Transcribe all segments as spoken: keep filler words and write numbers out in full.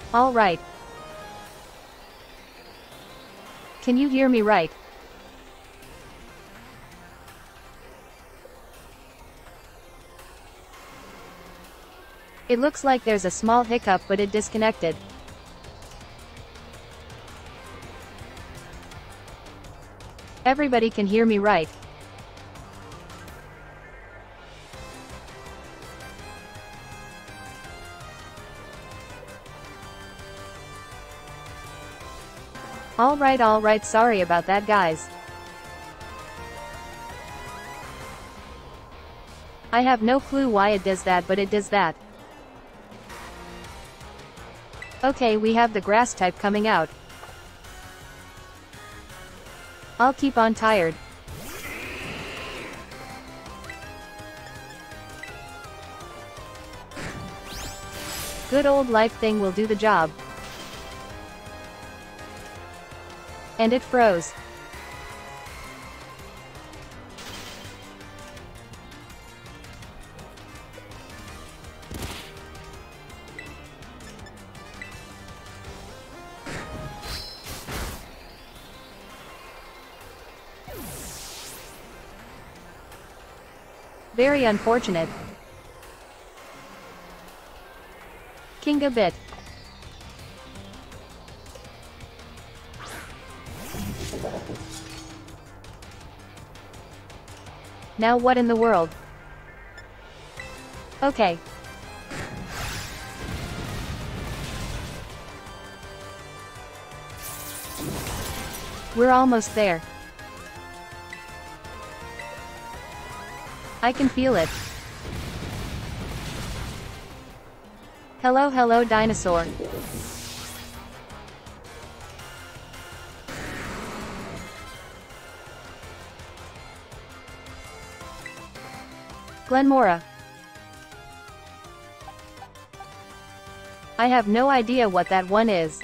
All right. Can you hear me right? It looks like there's a small hiccup, but it disconnected. Everybody can hear me right? Alright alright, sorry about that guys. I have no clue why it does that, but it does that. Okay, we have the grass type coming out. I'll keep on tired. Good old life thing will do the job. And it froze. Very unfortunate. King a bit. Now what in the world? Okay. We're almost there. I can feel it. Hello hello dinosaur. Glenmora. I have no idea what that one is.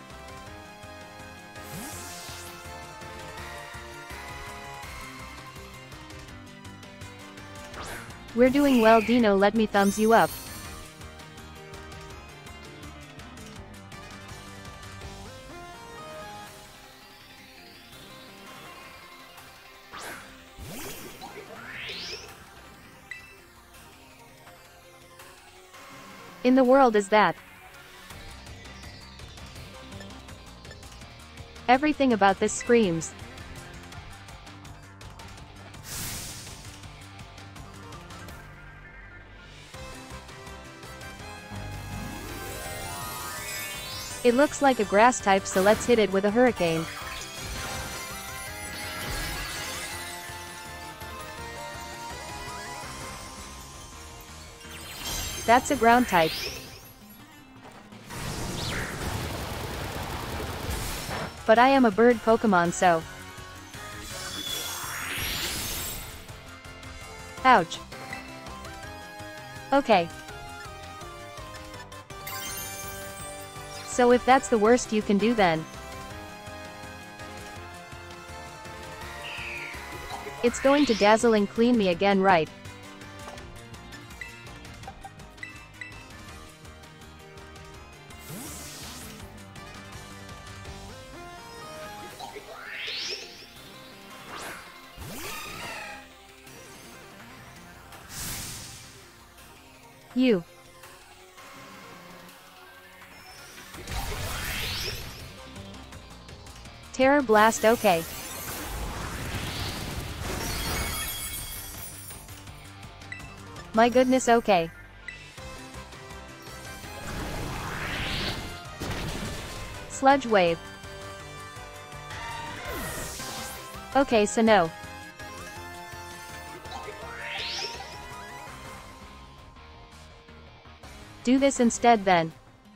We're doing well Dino, let me thumbs you up. In the world is that? Everything about this screams. It looks like a grass type, so let's hit it with a hurricane. That's a ground type. But I am a bird Pokemon, so... Ouch. Okay. So if that's the worst you can do then... It's going to dazzle and clean me again, right? You. Terror Blast, okay. My goodness, okay. Sludge Wave. Okay, so no. Do this instead then.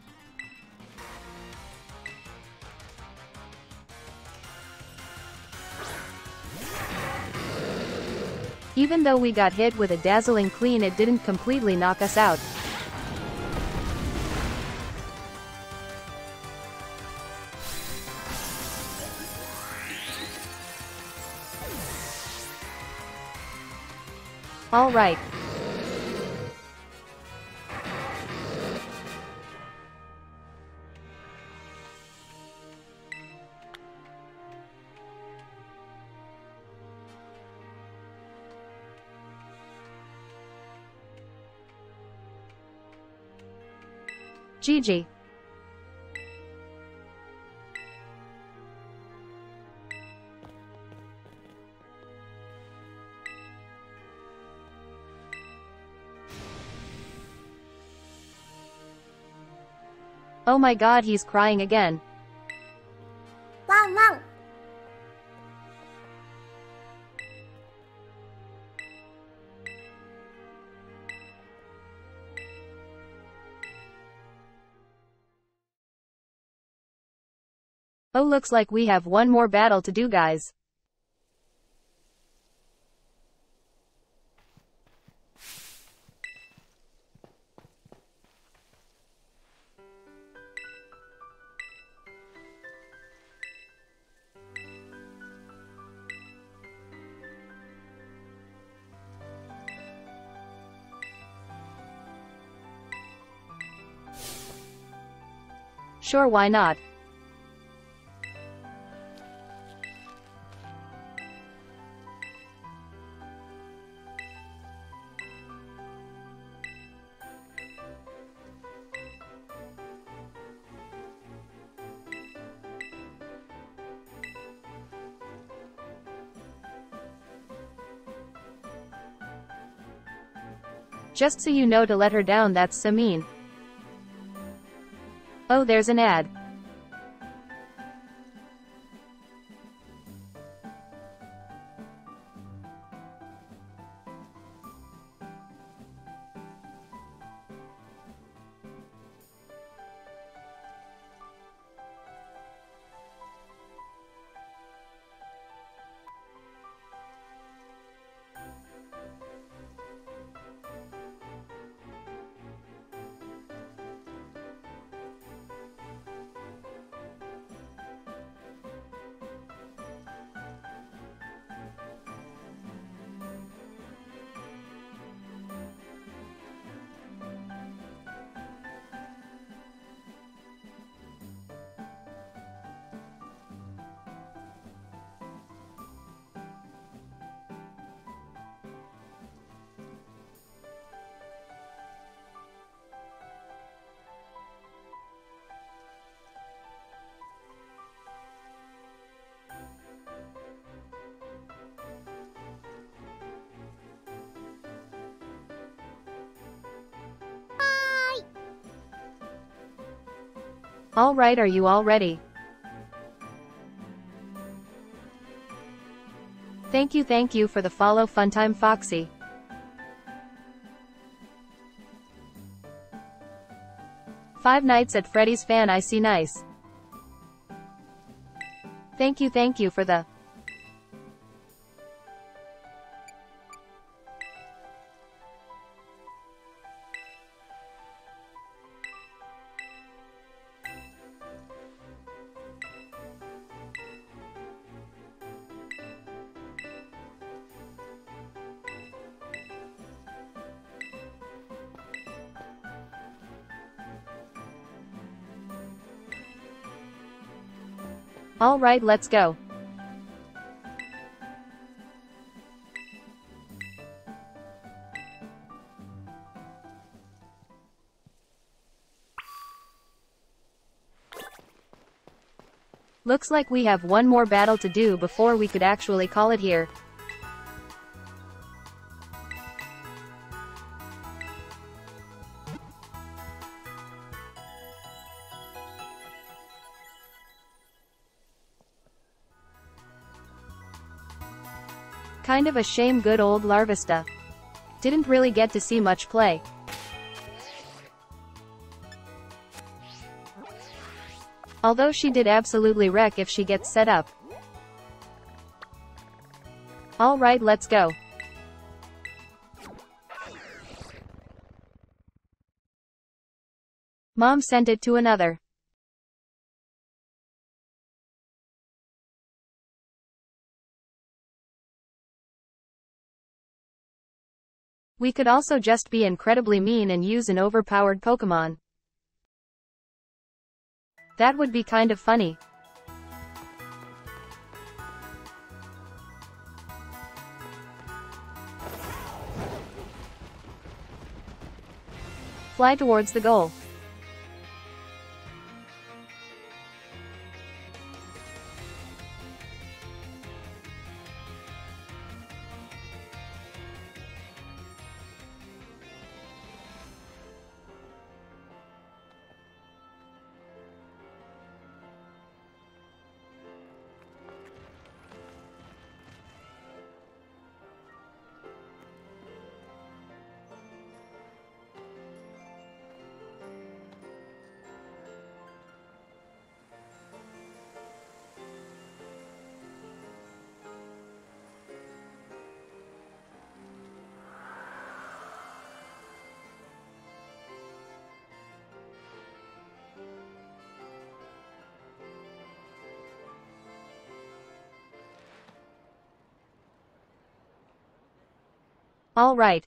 Even though we got hit with a dazzling clean, it didn't completely knock us out. All right. G G. Oh my god, he's crying again. Wow, wow. Oh, looks like we have one more battle to do, guys. Sure, why not? Just so you know, to let her down, that's so mean. Oh, there's an ad. Alright, are you all ready? Thank you, thank you for the follow, Funtime Foxy. Five Nights at Freddy's fan, I see, nice. Thank you, thank you for the Alright, let's go. Looks like we have one more battle to do before we could actually call it here. Kind of a shame good old Larvesta didn't really get to see much play. Although she did absolutely wreck if she gets set up. Alright, let's go. Mom sent it to another. We could also just be incredibly mean and use an overpowered Pokemon. That would be kind of funny. Fly towards the goal. All right.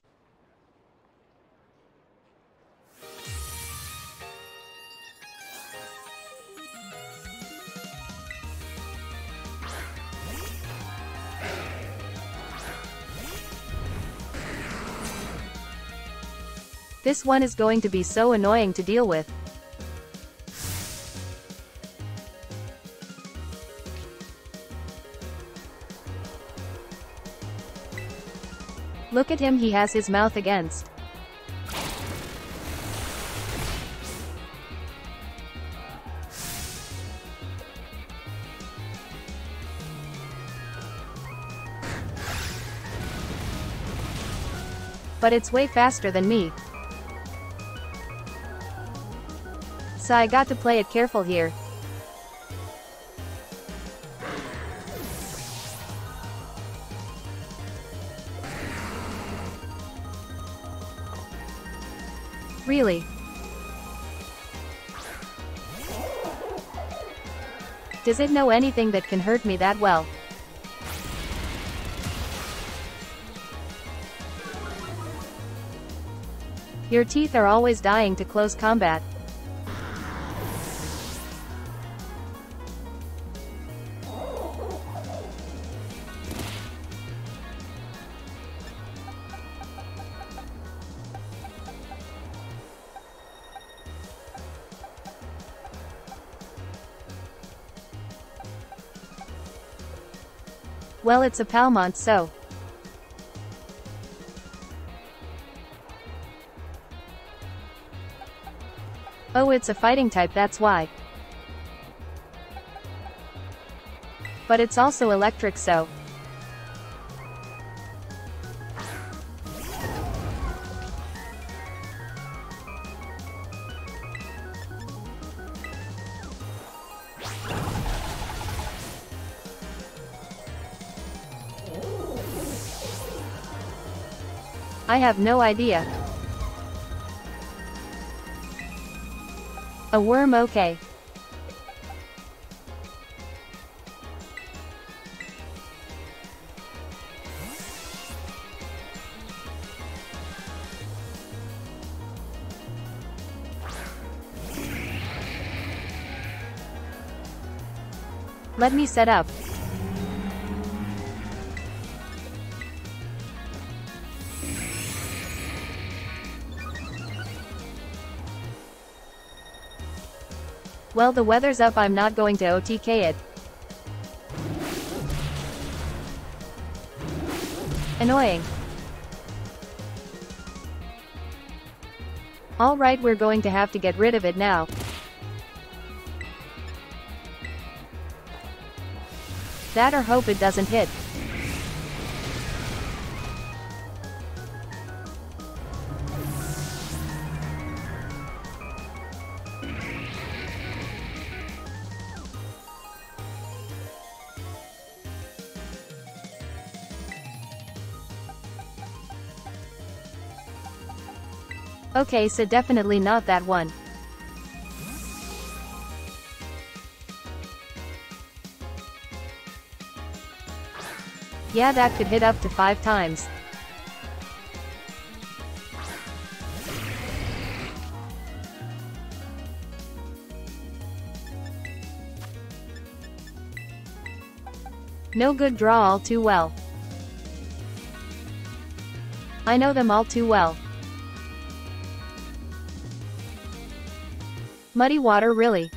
This one is going to be so annoying to deal with. Look at him, he has his mouth against. But it's way faster than me. So I got to play it careful here. Really? Does it know anything that can hurt me that well? Your teeth are always dying to close combat. Well, it's a Palmont, so. Oh, it's a fighting type, that's why. But it's also electric, so. I have no idea. A worm, okay. Let me set up. Well, the weather's up, I'm not going to O T K it. Annoying. Alright, we're going to have to get rid of it now. That or hope it doesn't hit. Okay, so definitely not that one. Yeah, that could hit up to five times. No good draw, all too well. I know them all too well. Muddy water, really?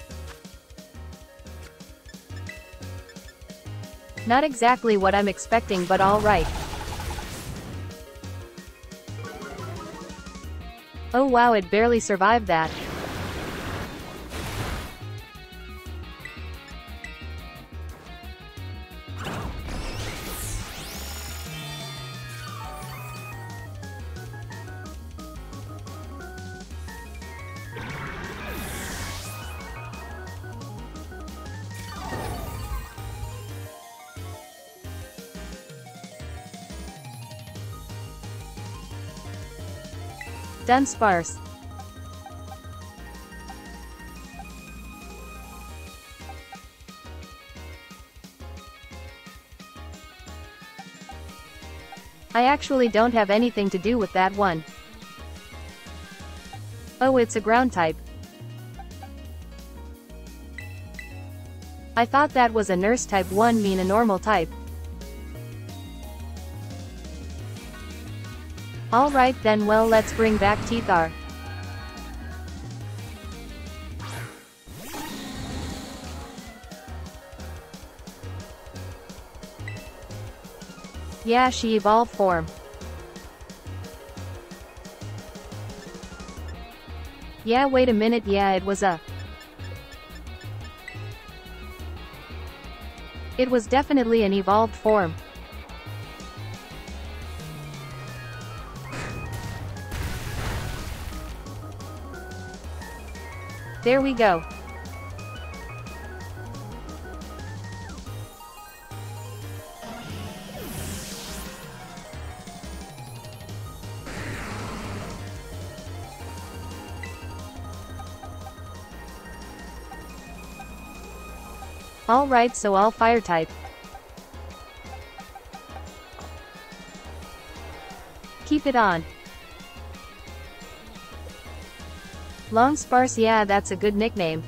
Not exactly what I'm expecting, but all right. Oh wow, it barely survived that. Done sparse. I actually don't have anything to do with that one. Oh, it's a ground type. I thought that was a nurse type one mean a normal type. Alright then, well, let's bring back Teethar. Yeah, she evolved form. Yeah, wait a minute, yeah, it was a... It was definitely an evolved form. There we go. Alright, so all fire type. Keep it on. Long Sparse, yeah, that's a good nickname.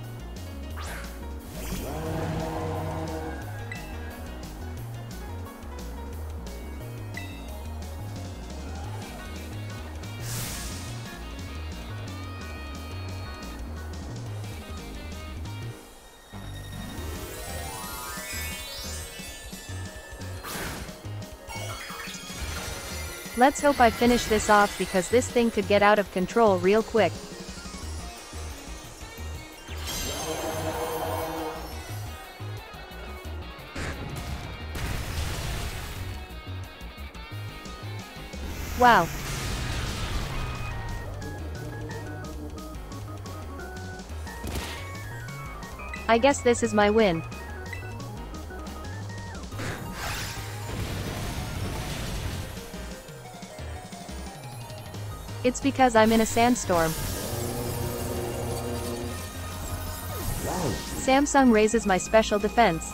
Let's hope I finish this off because this thing could get out of control real quick. Wow. I guess this is my win. It's because I'm in a sandstorm. Samsung raises my special defense.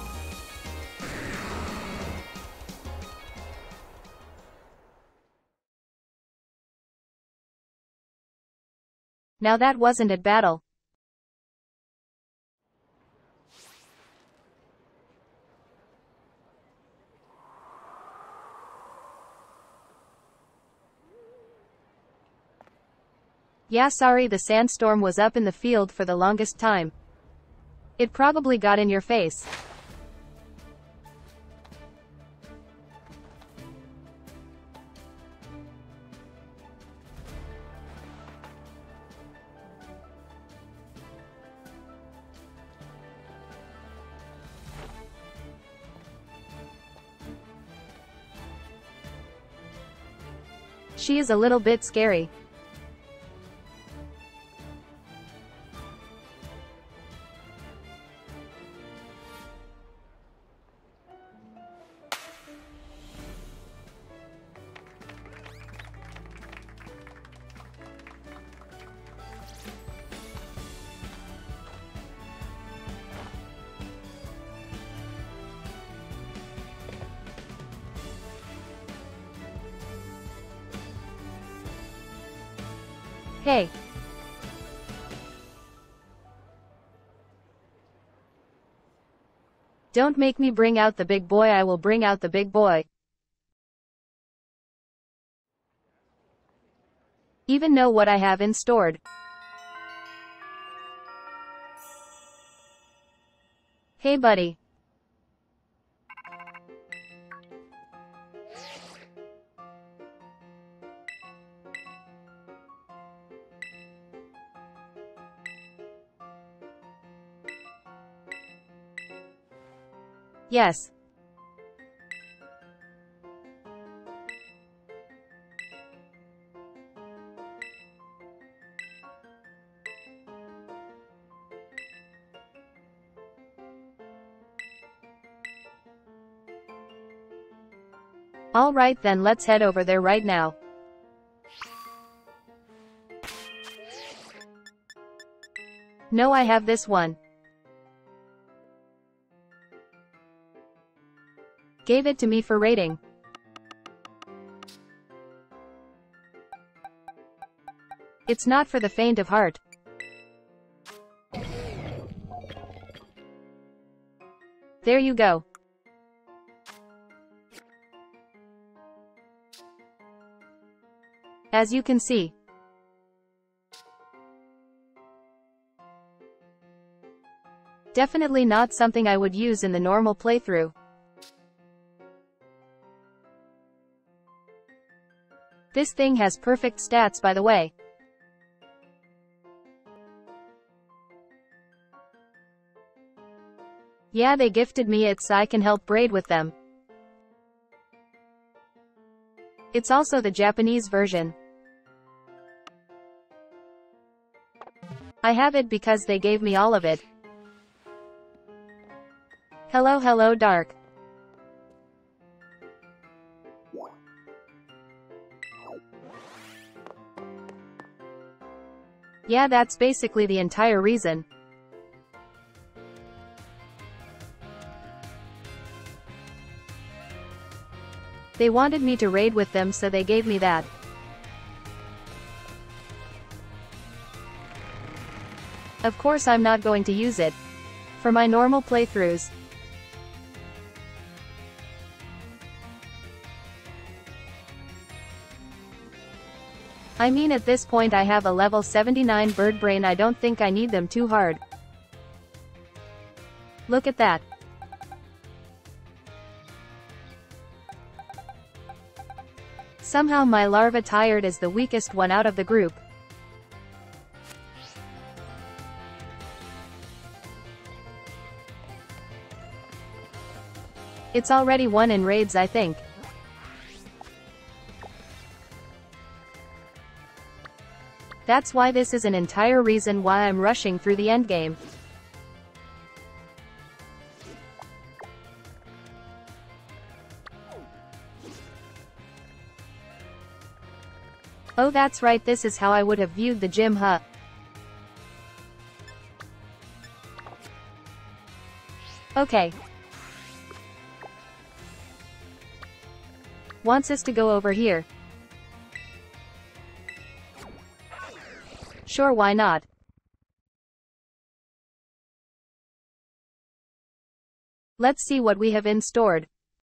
Now that wasn't at battle. Yeah, sorry, the sandstorm was up in the field for the longest time. It probably got in your face. She is a little bit scary. Hey. Don't make me bring out the big boy, I will bring out the big boy. Even know what I have in stored. Hey buddy. Yes. All right then, let's head over there right now. No, I have this one. Gave it to me for rating. It's not for the faint of heart. There you go. As you can see. Definitely not something I would use in the normal playthrough. This thing has perfect stats, by the way. Yeah, they gifted me it so I can help braid with them. It's also the Japanese version. I have it because they gave me all of it. Hello hello Dark. Yeah, that's basically the entire reason. They wanted me to raid with them, so they gave me that. Of course I'm not going to use it for my normal playthroughs. I mean, at this point I have a level seventy-nine bird brain. I don't think I need them too hard. Look at that. Somehow my larva tired is the weakest one out of the group. It's already won in raids, I think. That's why this is an entire reason why I'm rushing through the endgame. Oh, that's right, this is how I would have viewed the gym, huh? Okay. Wants us to go over here. Sure, why not? Let's see what we have in stored.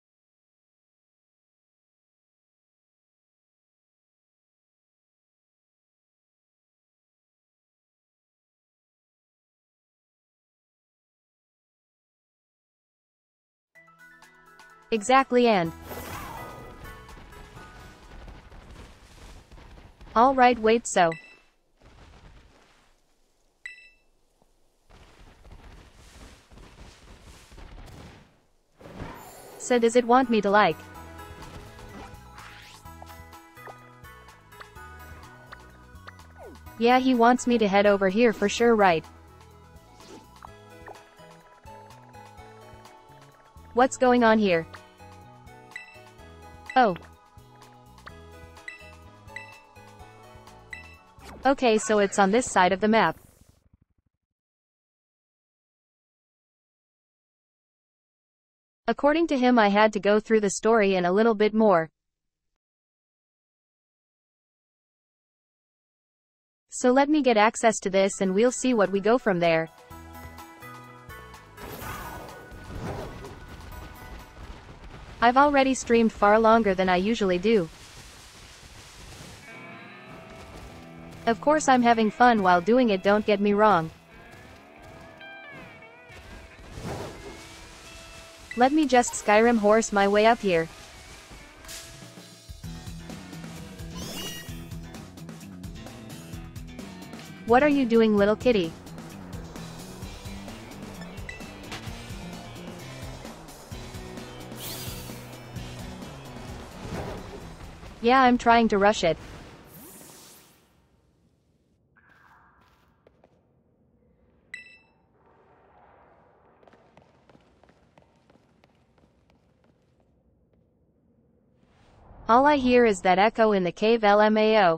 Exactly, and all right, wait, so So does it want me to like? Yeah, he wants me to head over here for sure, right? What's going on here? Oh. Okay, so it's on this side of the map. According to him, I had to go through the story and a little bit more. So let me get access to this and we'll see what we go from there. I've already streamed far longer than I usually do. Of course I'm having fun while doing it, don't get me wrong. Let me just Skyrim horse my way up here. What are you doing, little kitty? Yeah, I'm trying to rush it. All I hear is that echo in the cave, L M A O.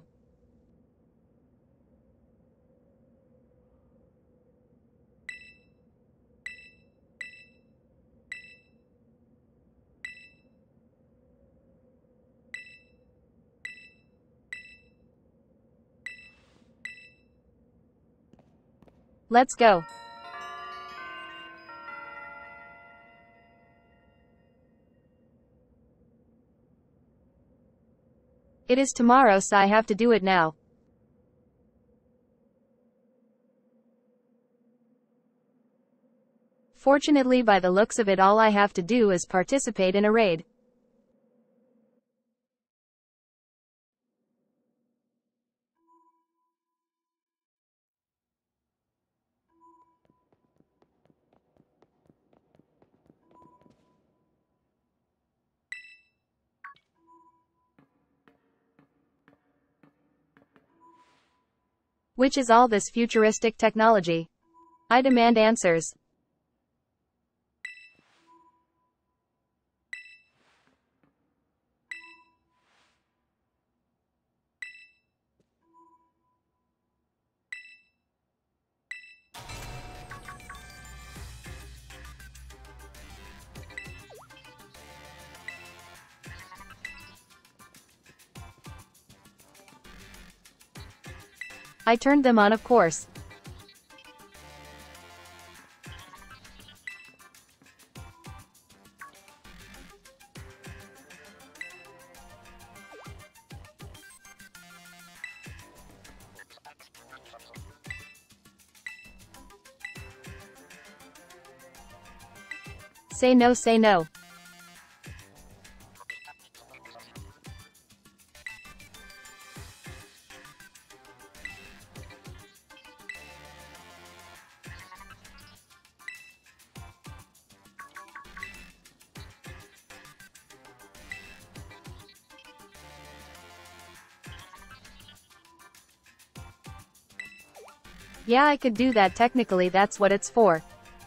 Let's go. It is tomorrow, so I have to do it now. Fortunately, by the looks of it, all I have to do is participate in a raid. Which is all this futuristic technology? I demand answers. I turned them on, of course. Say no, say no. Yeah, I could do that. Technically, that's what it's for.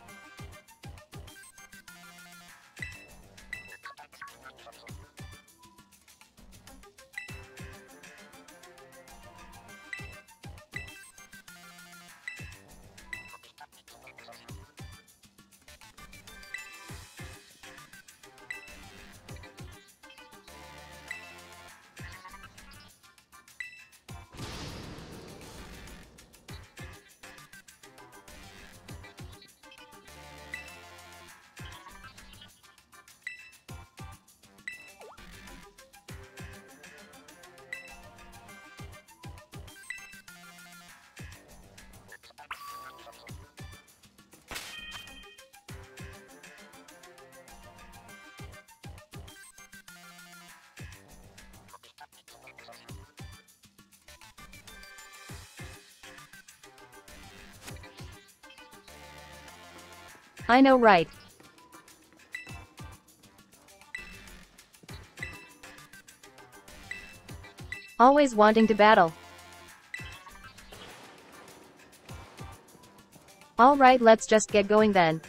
I know, right? Always wanting to battle. Alright, let's just get going then.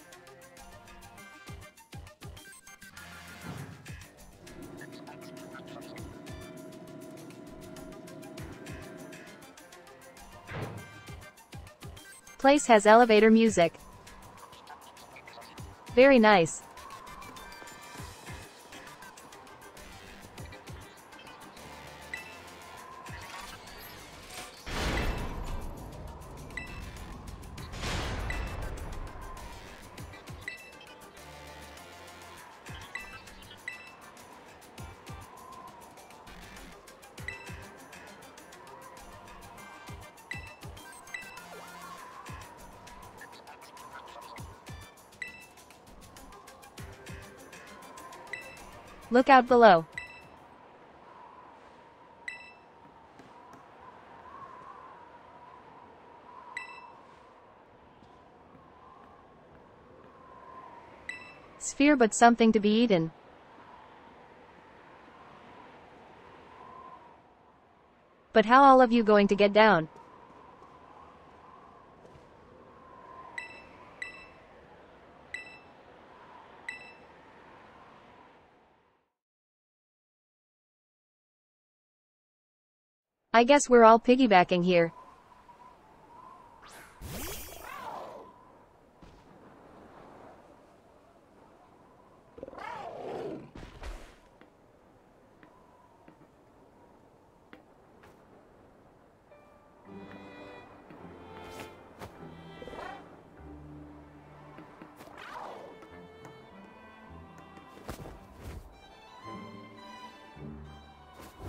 Place has elevator music. Very nice. Look out below. Sphere, but something to be eaten. But how all of you going to get down? I guess we're all piggybacking here.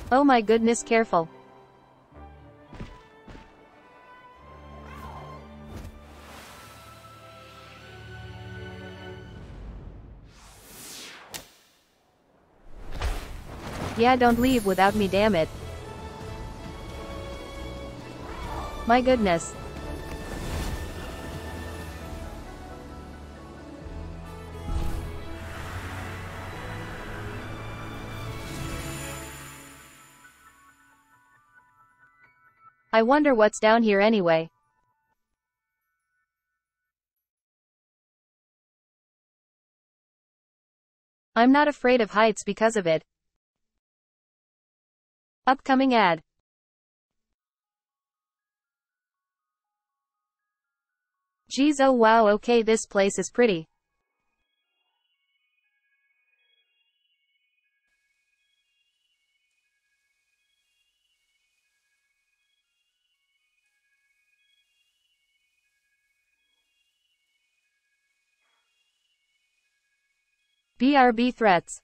Oh my goodness, careful. Yeah, don't leave without me, damn it. My goodness. I wonder what's down here anyway. I'm not afraid of heights because of it. Upcoming ad. Geez, oh wow, okay, this place is pretty. B R B threats.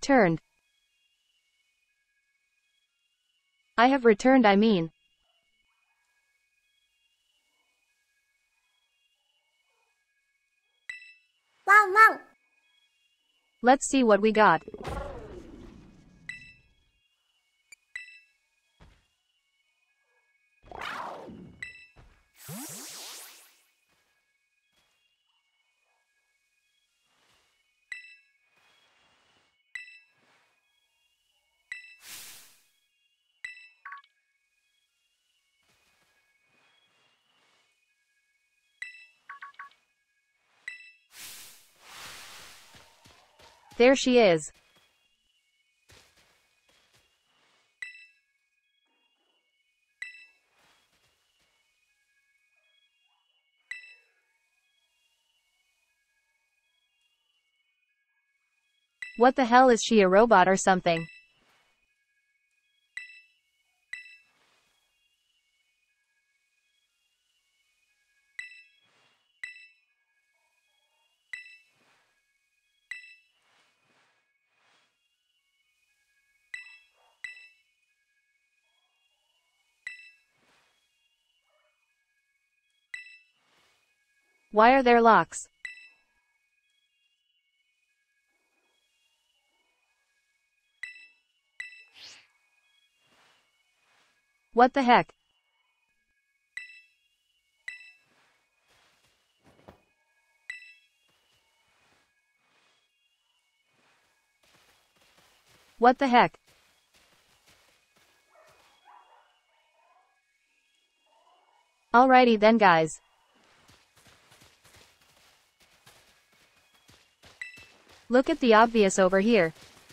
Turned. I have returned, I mean. Wow, wow. Let's see what we got. There she is. What the hell, is she a robot or something? Why are there locks? What the heck? What the heck? Alrighty then, guys. Look at the obvious over here.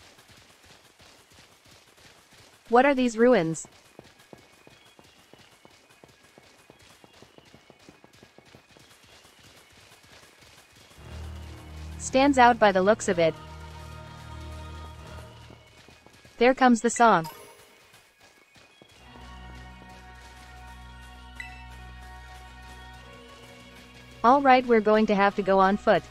What are these ruins? Stands out by the looks of it. There comes the song. Alright, we're going to have to go on foot.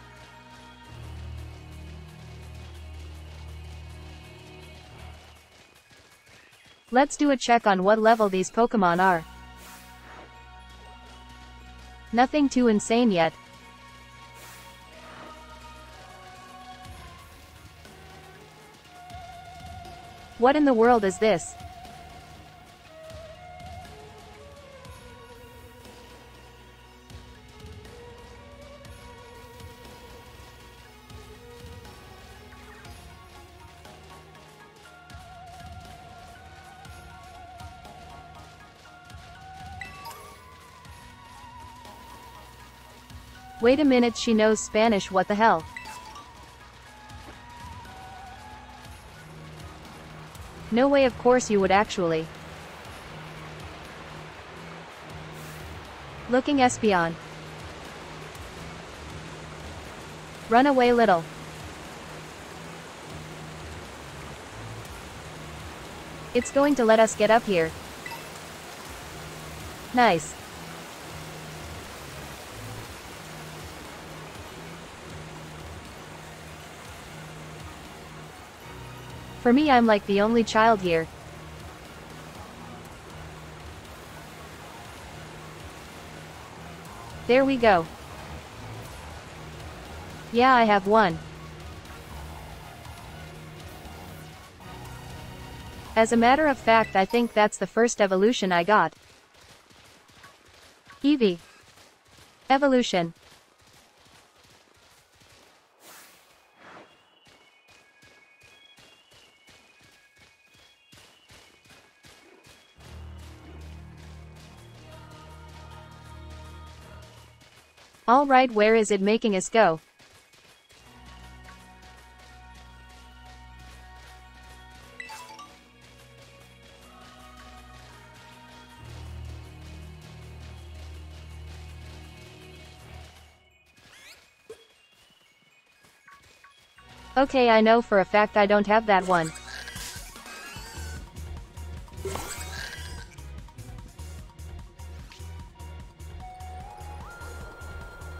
Let's do a check on what level these Pokemon are. Nothing too insane yet. What in the world is this? Wait a minute, she knows Spanish, what the hell? No way, of course you would actually. Looking Espeon. Run away, little. It's going to let us get up here. Nice. For me, I'm like the only child here. There we go. Yeah, I have one. As a matter of fact, I think that's the first evolution I got. Eevee. Evolution. Alright, where is it making us go? Okay, I know for a fact I don't have that one.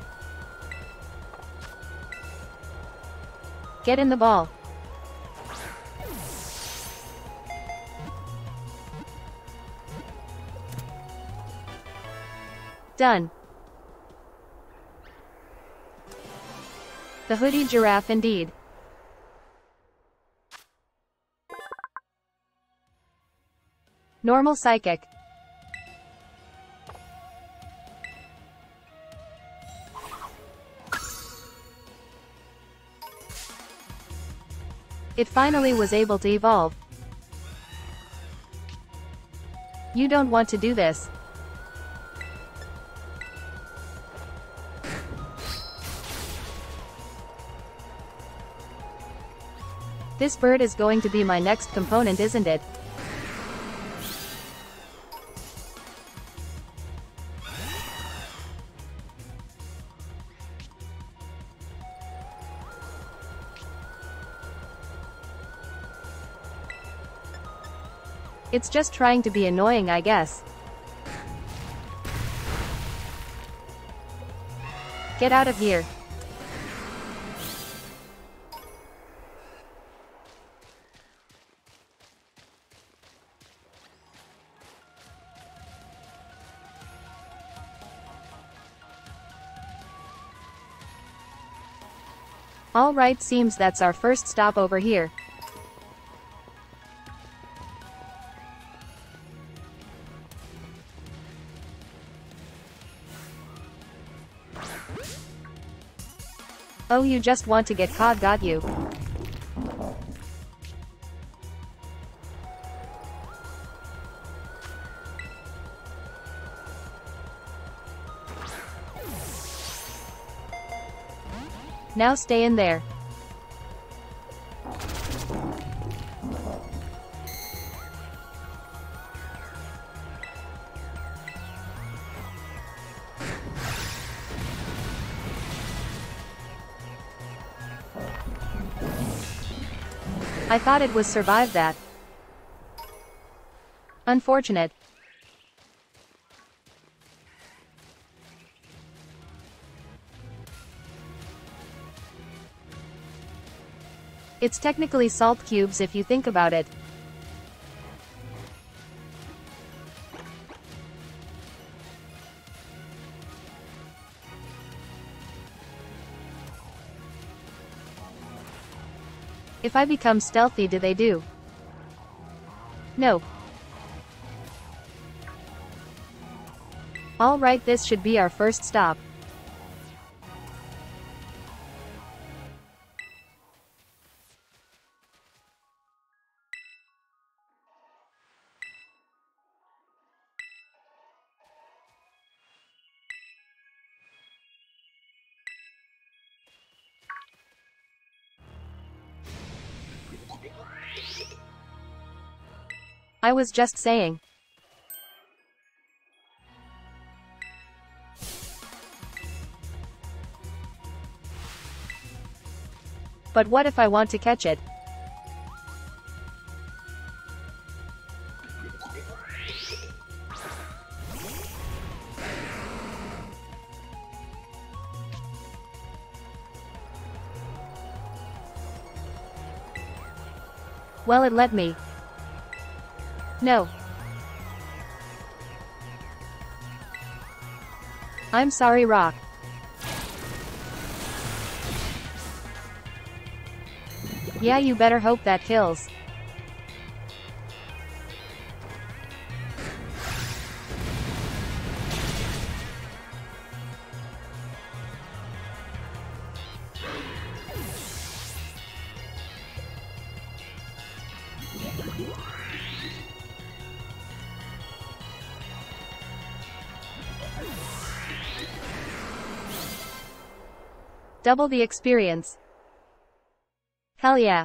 Get in the ball. Done. The hoodie giraffe indeed. Normal psychic. It finally was able to evolve. You don't want to do this. This bird is going to be my next component, isn't it? It's just trying to be annoying, I guess. Get out of here. All right, seems that's our first stop over here. Oh, you just want to get caught, got you. Now stay in there. I thought it was survive that. Unfortunate. It's technically salt cubes if you think about it. If I become stealthy, do they do? No. All right, this should be our first stop. I was just saying. But what if I want to catch it? Well, it let me. No. I'm sorry, Rock. Yeah, you better hope that kills. Double the experience. Hell yeah.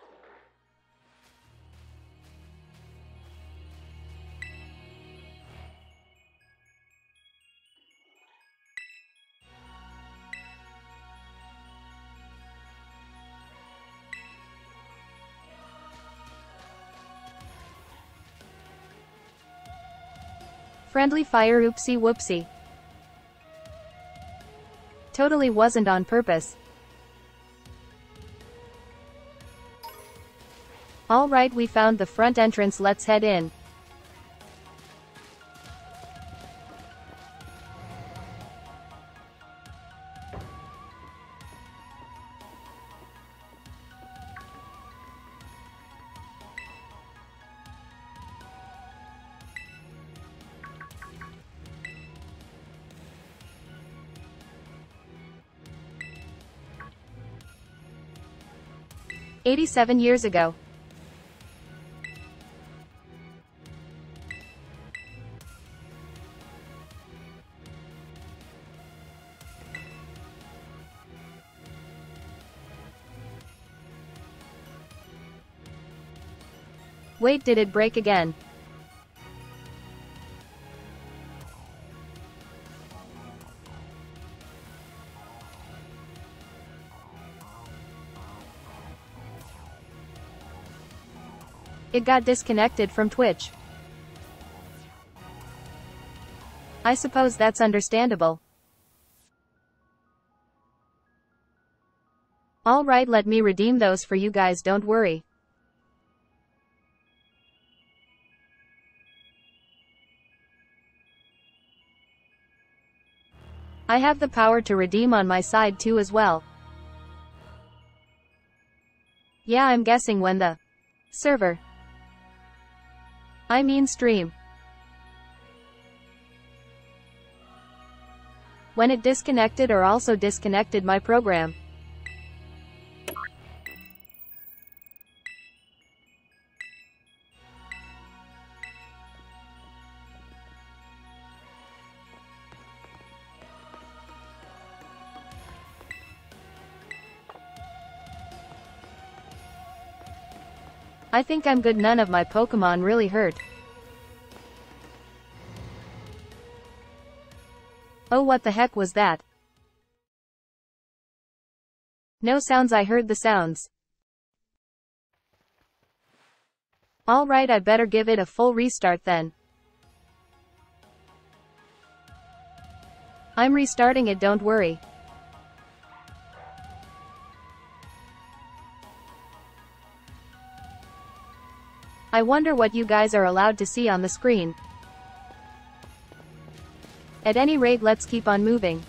Friendly fire, oopsie whoopsie. Totally wasn't on purpose. All right, we found the front entrance, let's head in. eighty-seven years ago. Wait, did it break again? It got disconnected from Twitch. I suppose that's understandable. Alright, let me redeem those for you guys, don't worry. I have the power to redeem on my side too as well. Yeah, I'm guessing when the server, I mean stream, when it disconnected or also disconnected my program. I think I'm good, none of my Pokemon really hurt. Oh, what the heck was that? No sounds, I heard the sounds. Alright, I better give it a full restart then. I'm restarting it, don't worry. I wonder what you guys are allowed to see on the screen. At any rate, let's keep on moving.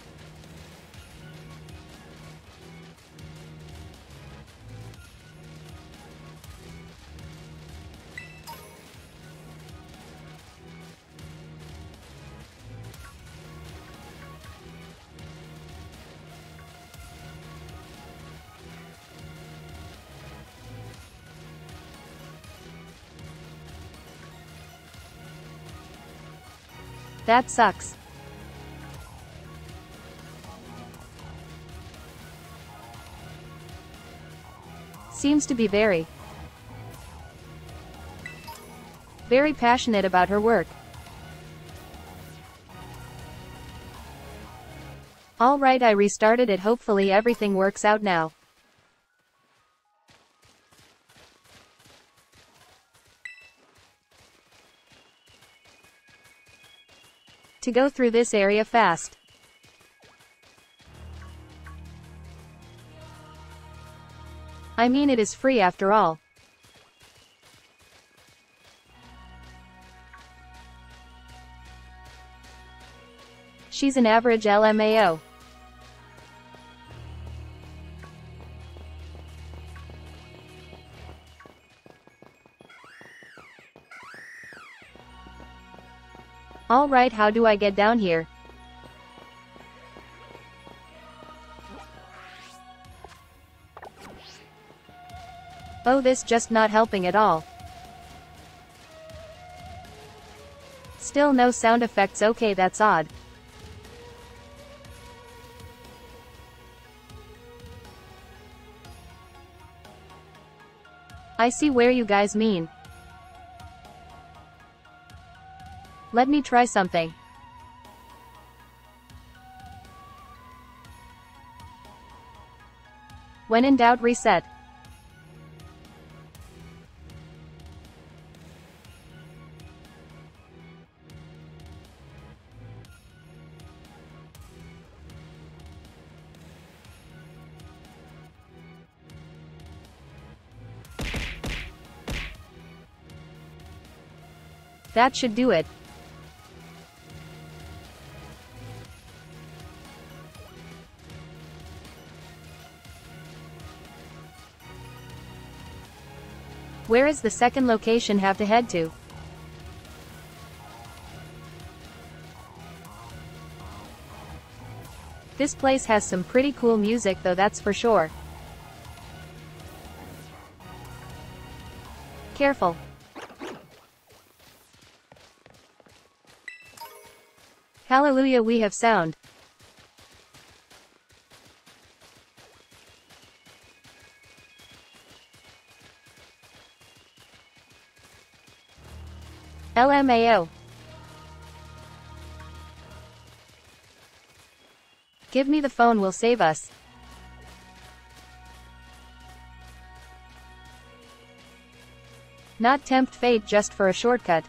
That sucks. Seems to be very, very passionate about her work. Alright, I restarted it, hopefully everything works out now. To go through this area fast. I mean, it is free after all. She's an average L M A O. Alright, how do I get down here? Oh, this just not helping at all. Still no sound effects, okay, that's odd. I see where you guys mean. Let me try something. When in doubt, reset. That should do it. Where is the second location have to head to? This place has some pretty cool music though, that's for sure. Careful. Hallelujah, we have sound. L M A O. Give me the phone, will save us. Not tempt fate just for a shortcut.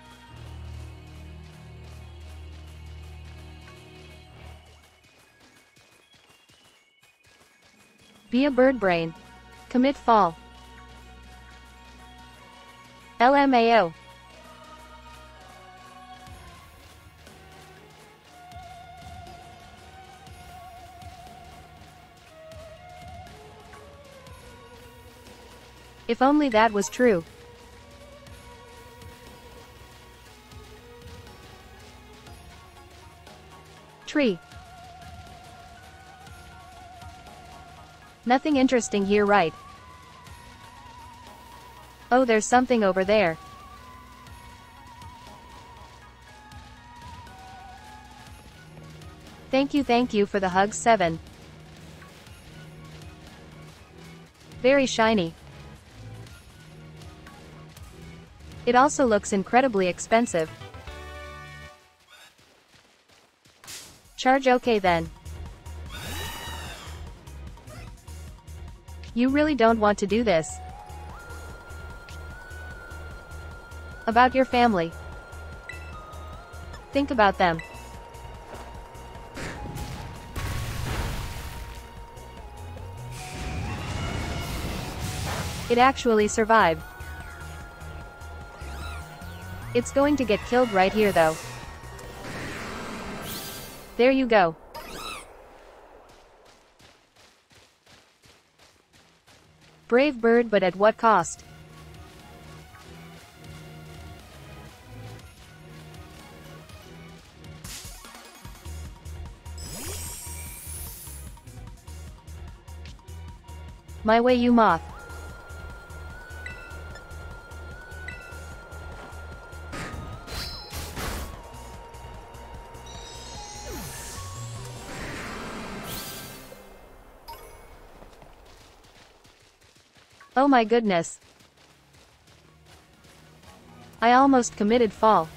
Be a bird brain. Commit fall. L M A O. If only that was true. Tree. Nothing interesting here, right? Oh, there's something over there. Thank you, thank you for the hugs, seven. Very shiny. It also looks incredibly expensive. Charge, okay then. You really don't want to do this. About your family. Think about them. It actually survived. It's going to get killed right here though. There you go. Brave bird, but at what cost? My way, you moth. Oh my goodness. I almost committed fall.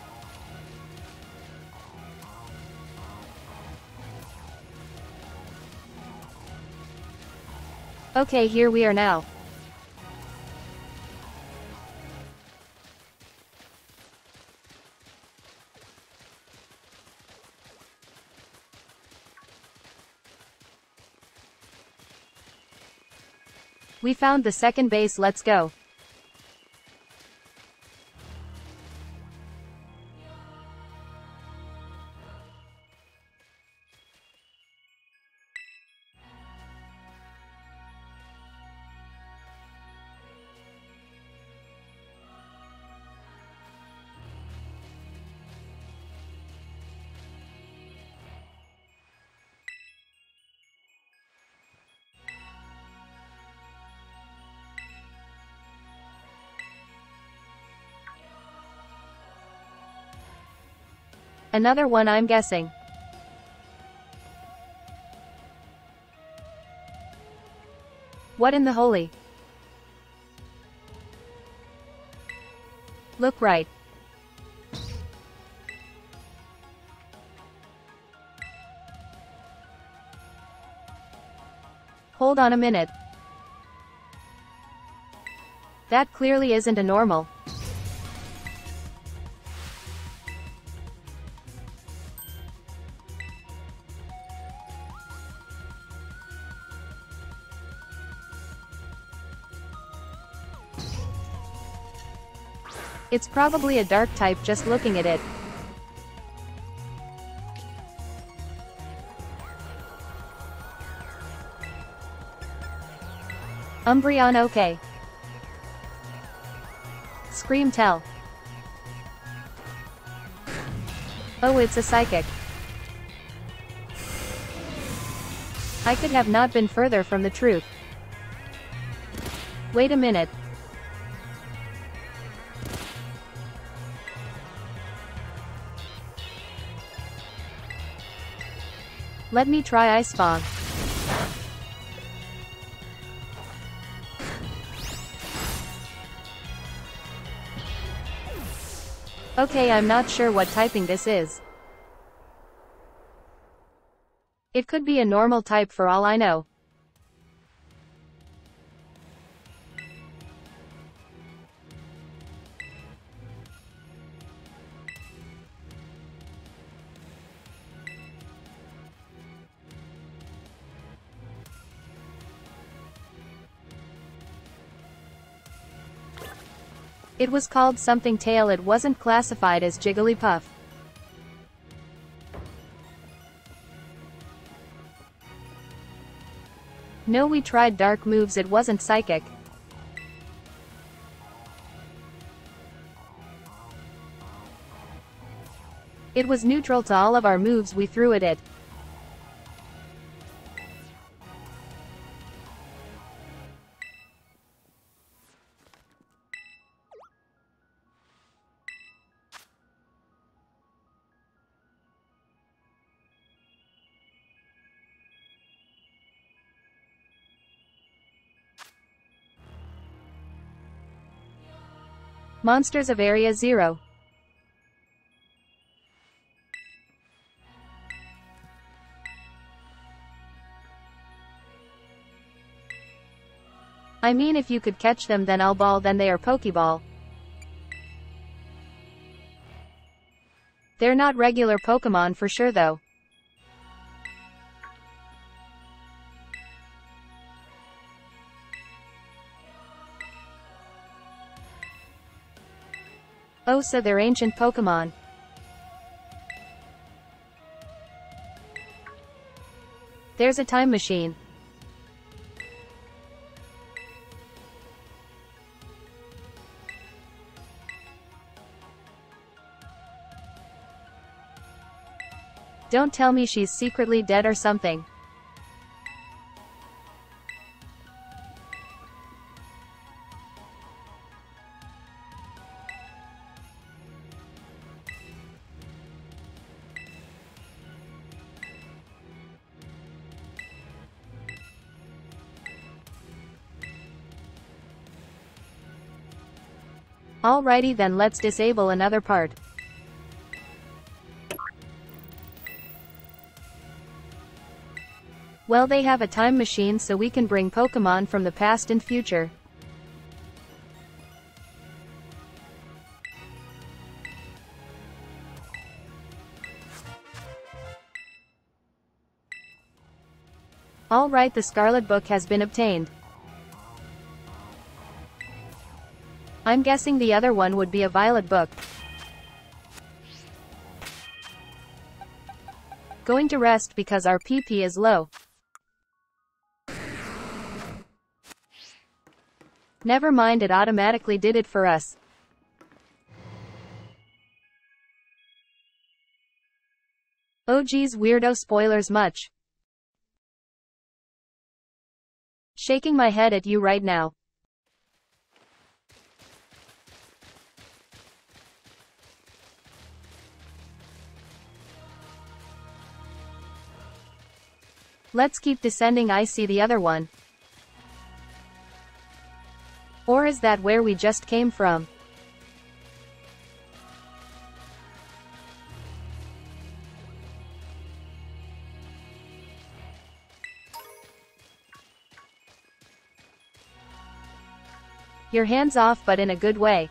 Okay, here we are now. We found the second base, let's go. Another one, I'm guessing. What in the holy? Look right. Hold on a minute. That clearly isn't a normal. It's probably a dark type just looking at it. Umbreon, okay. Scream tell. Oh, it's a psychic. I could have not been further from the truth. Wait a minute. Let me try Ice Fang. Okay, I'm not sure what typing this is. It could be a normal type for all I know. It was called something tail. It wasn't classified as Jigglypuff. No, we tried dark moves. It wasn't psychic. It was neutral to all of our moves we threw at it. Monsters of Area Zero. I mean, if you could catch them, then I'll ball. Then they are Pokeball. They're not regular Pokemon for sure though. Oh, so they're ancient Pokemon. There's a time machine. Don't tell me she's secretly dead or something. Alrighty then, let's disable another part. Well, they have a time machine, so we can bring Pokemon from the past and future. Alright, the Scarlet Book has been obtained. I'm guessing the other one would be a Violet Book. Going to rest because our P P is low. Never mind, it automatically did it for us. Oh geez, weirdo, spoilers much. Shaking my head at you right now. Let's keep descending. I see the other one. Or is that where we just came from? Your hands off, but in a good way.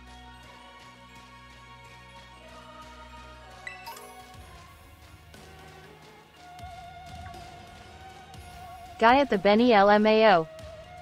Guy at the Benny L M A O.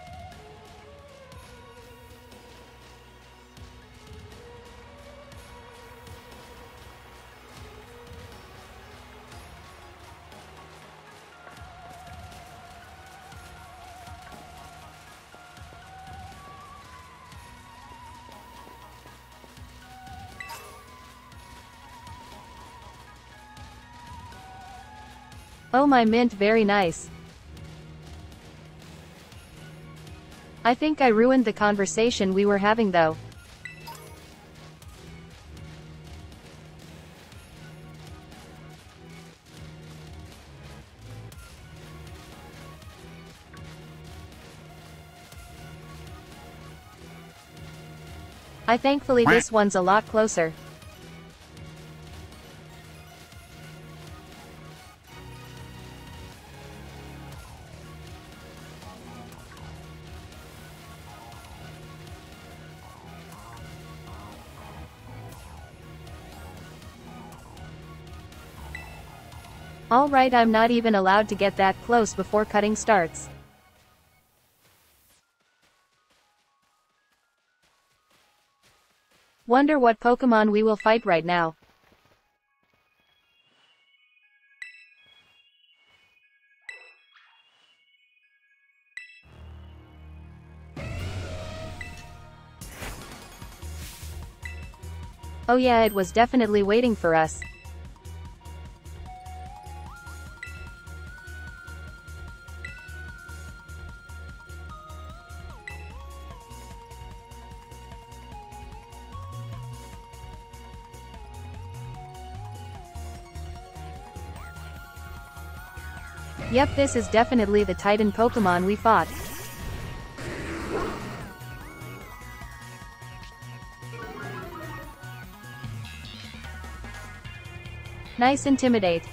Oh my mint, very nice. I think I ruined the conversation we were having though. I thankfully this one's a lot closer. Alright, I'm not even allowed to get that close before cutting starts. Wonder what Pokemon we will fight right now. Oh yeah, it was definitely waiting for us. Yep, this is definitely the Titan Pokemon we fought. Nice Intimidate.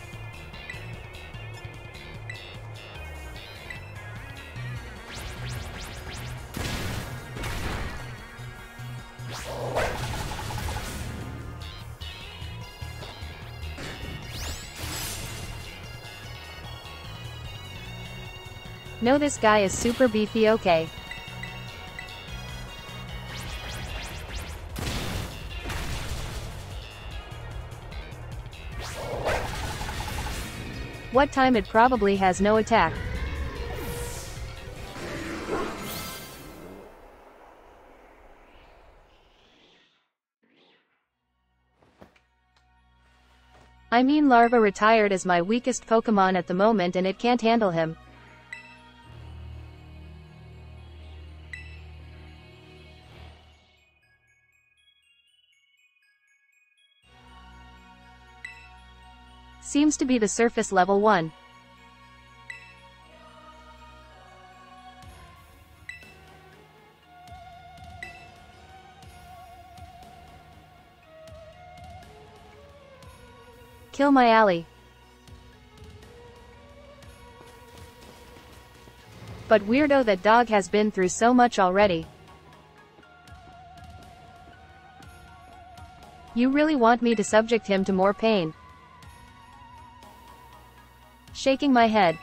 No, this guy is super beefy. Okay. What time it probably has no attack. I mean, Larva retired as my weakest Pokemon at the moment and it can't handle him. Seems to be the surface level one. Kill my ally. But weirdo, that dog has been through so much already. You really want me to subject him to more pain? Shaking my head.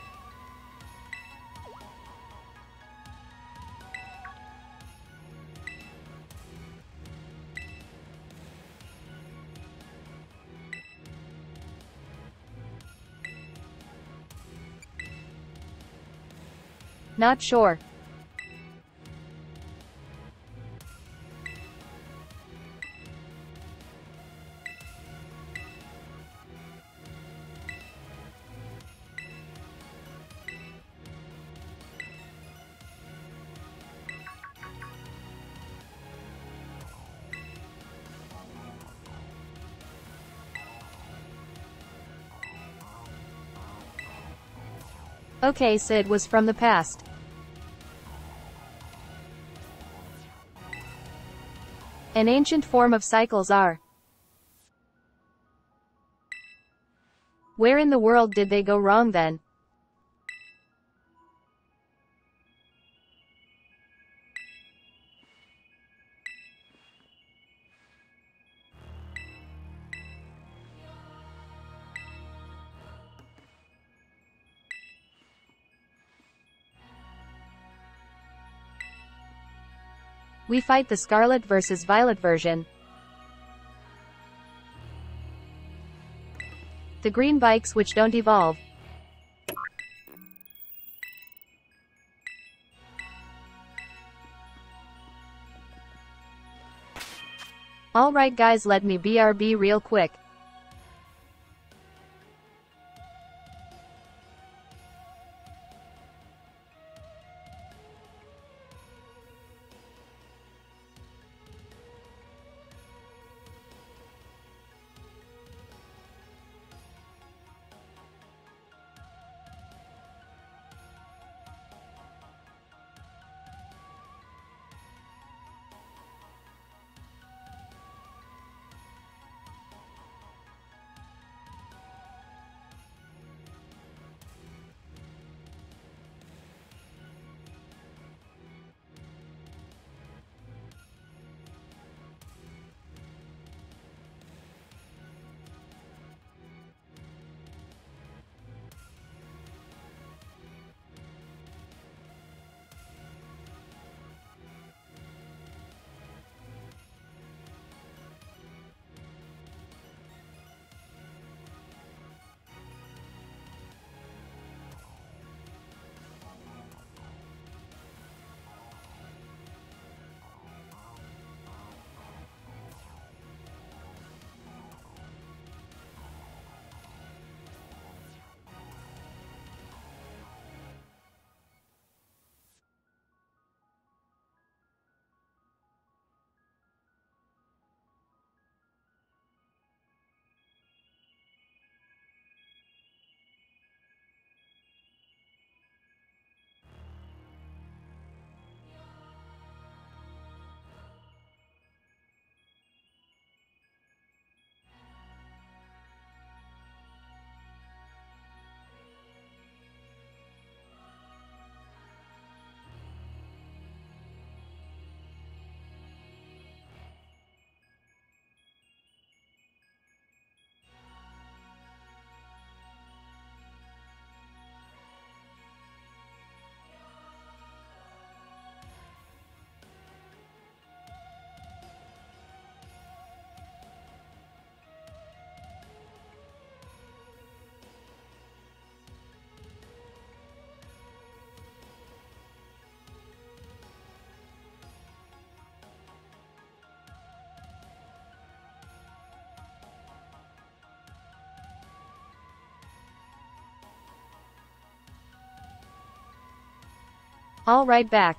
Not sure. Okay, Sid was from the past. An ancient form of cycles are. Where in the world did they go wrong then? We fight the Scarlet versus Violet version. The green bikes which don't evolve. Alright guys, let me B R B real quick. All right, back.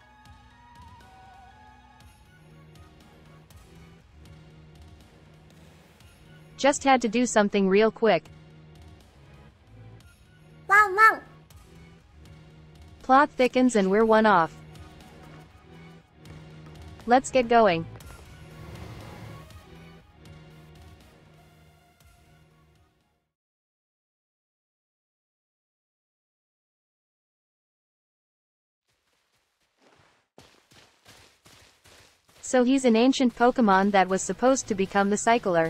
Just had to do something real quick. Wow, wow. Plot thickens and we're one off. Let's get going. So he's an ancient Pokemon that was supposed to become the Cycler.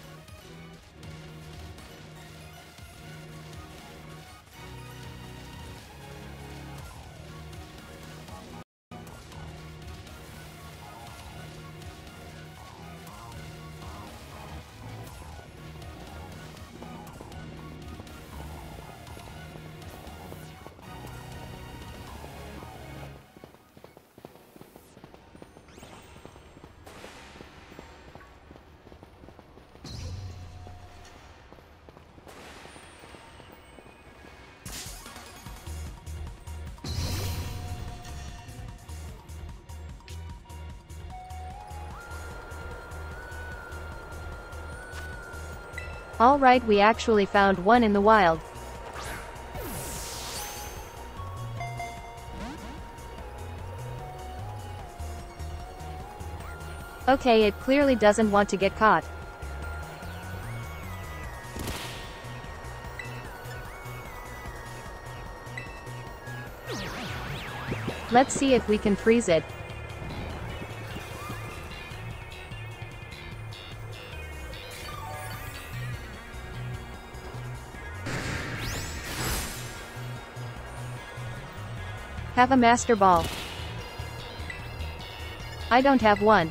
Alright, we actually found one in the wild. Okay, it clearly doesn't want to get caught. Let's see if we can freeze it. Have a Master Ball. I don't have one.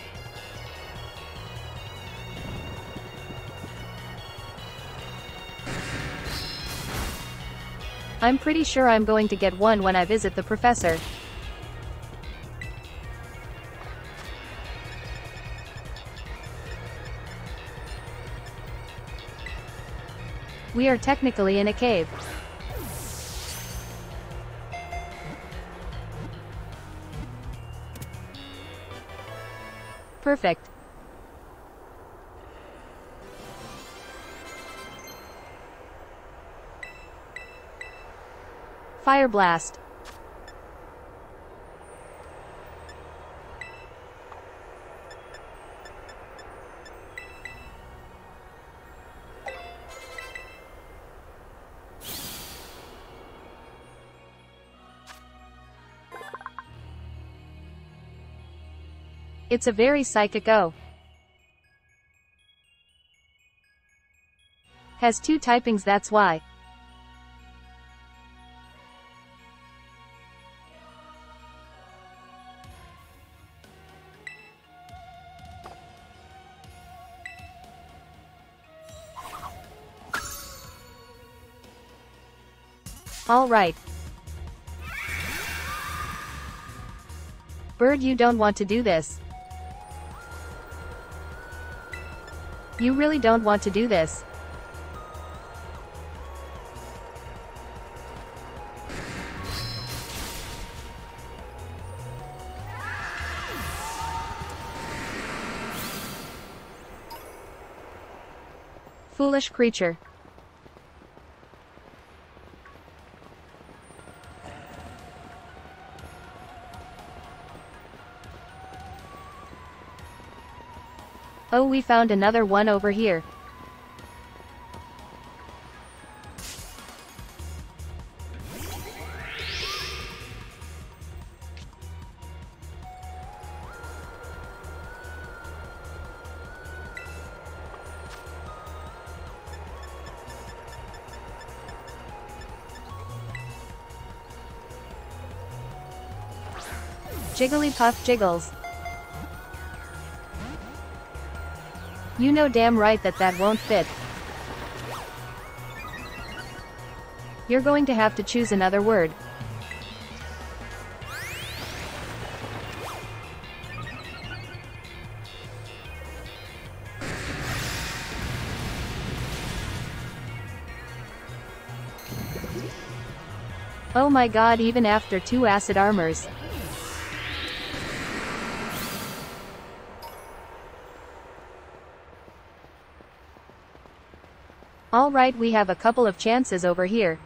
I'm pretty sure I'm going to get one when I visit the professor. We are technically in a cave. Perfect. Fire Blast. It's a very psychic O. Has two typings, that's why. All right. Bird, you don't want to do this. You really don't want to do this. Foolish creature. Oh, we found another one over here. Jigglypuff jiggles. You know damn right that that won't fit. You're going to have to choose another word. Oh my god, even after two acid armors. Alright, we have a couple of chances over here.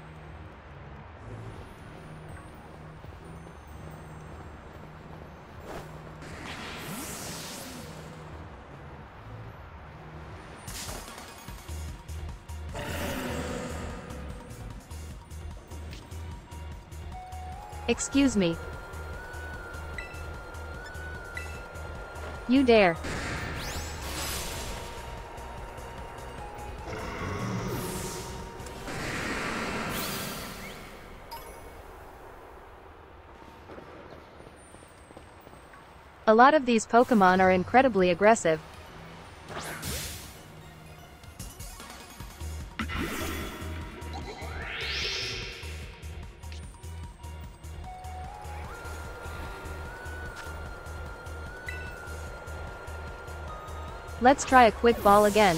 Excuse me. You dare. A lot of these Pokemon are incredibly aggressive. Let's try a quick ball again.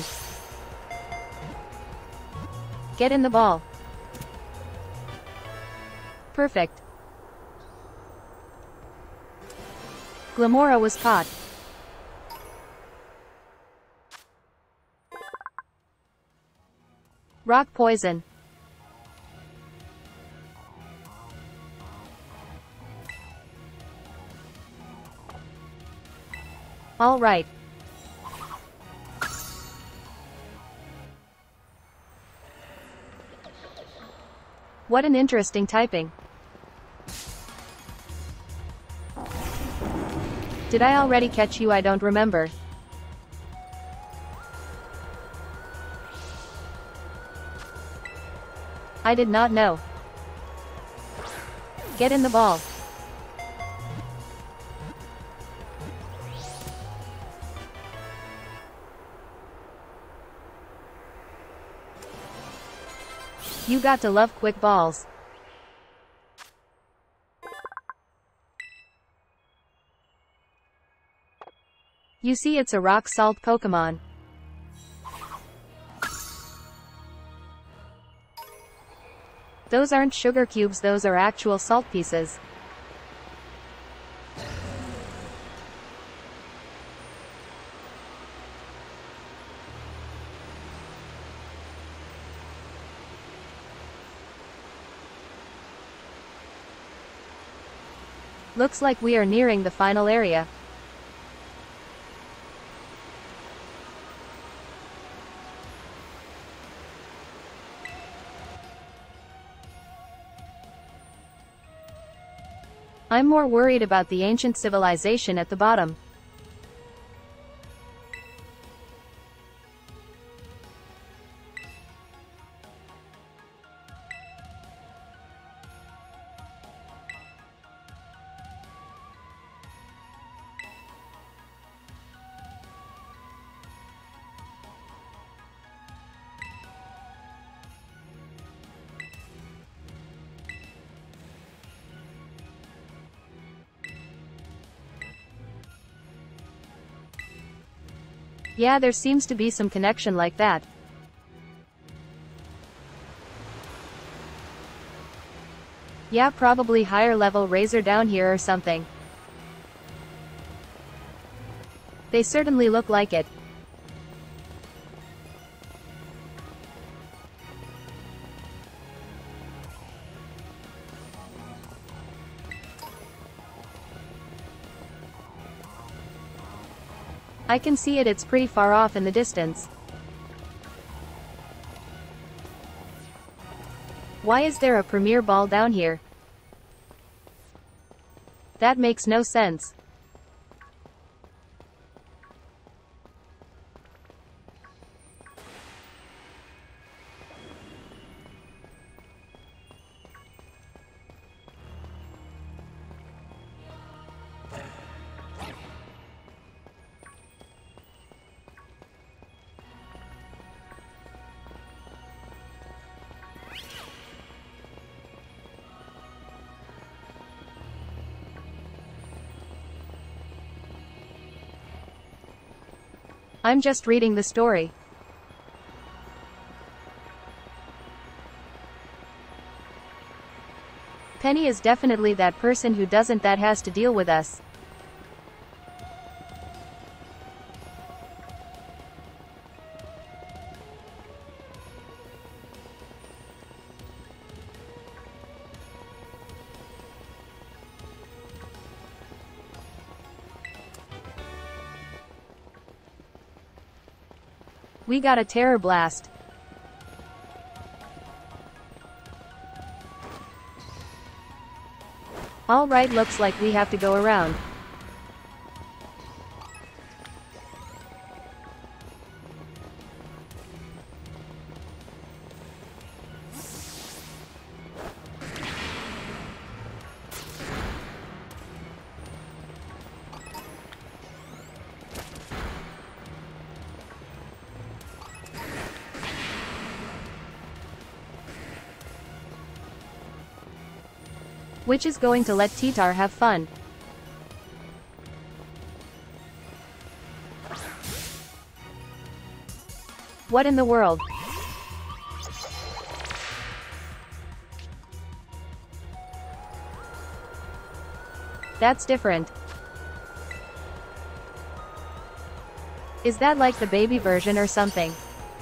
Get in the ball. Perfect. Glimmora was caught. Rock poison. All right. What an interesting typing. Did I already catch you? I don't remember. I did not know. Get in the ball. You got to love quick balls. You see, it's a rock salt Pokemon. Those aren't sugar cubes, those are actual salt pieces. Looks like we are nearing the final area. I'm more worried about the ancient civilization at the bottom. Yeah, there seems to be some connection like that. Yeah, probably higher level Razor down here or something. They certainly look like it. I can see it, it's pretty far off in the distance. Why is there a Premier Ball down here? That makes no sense. I'm just reading the story. Penny is definitely that person who doesn't that has to deal with us. We got a terror blast. Alright, looks like we have to go around. Which is going to let Titar have fun. What in the world? That's different. Is that like the baby version or something?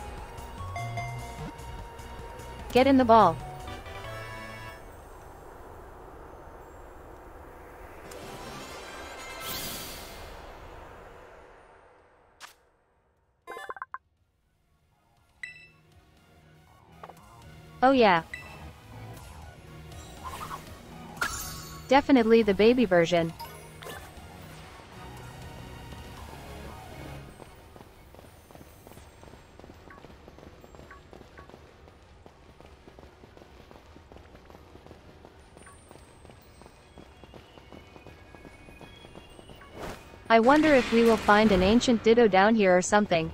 Get in the ball. Oh yeah. Definitely the baby version. I wonder if we will find an ancient Ditto down here or something.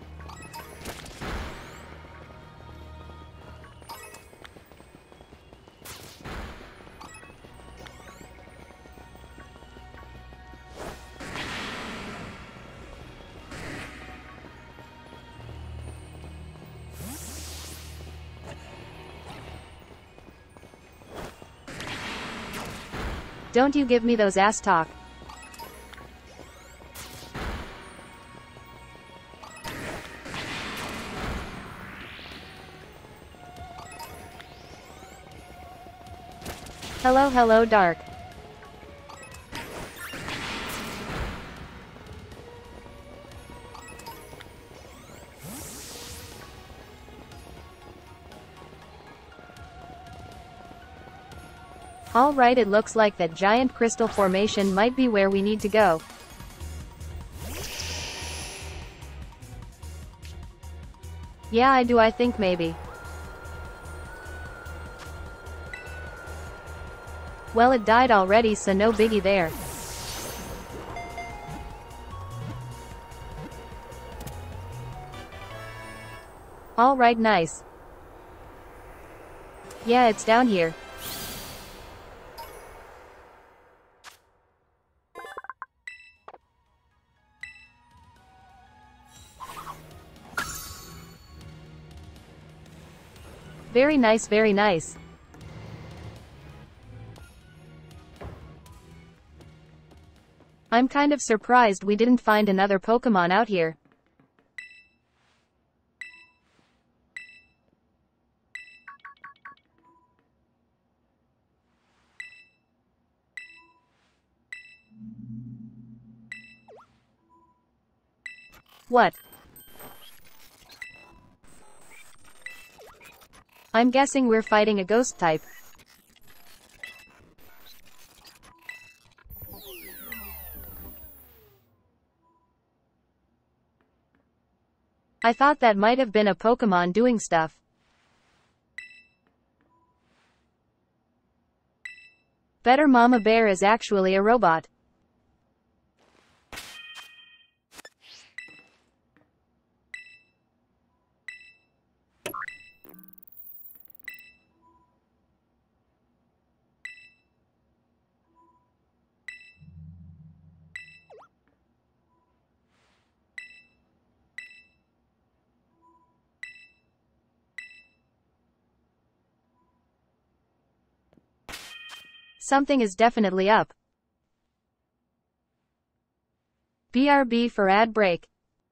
Don't you give me those ass talk. Hello, hello, Dark. Alright, it looks like that giant crystal formation might be where we need to go. Yeah, I do I think maybe. Well, it died already, so no biggie there. Alright, nice. Yeah, it's down here. Very nice, very nice. I'm kind of surprised we didn't find another Pokemon out here. What? I'm guessing we're fighting a ghost type. I thought that might have been a Pokemon doing stuff. Better Mama Bear is actually a robot. Something is definitely up. B R B for ad break.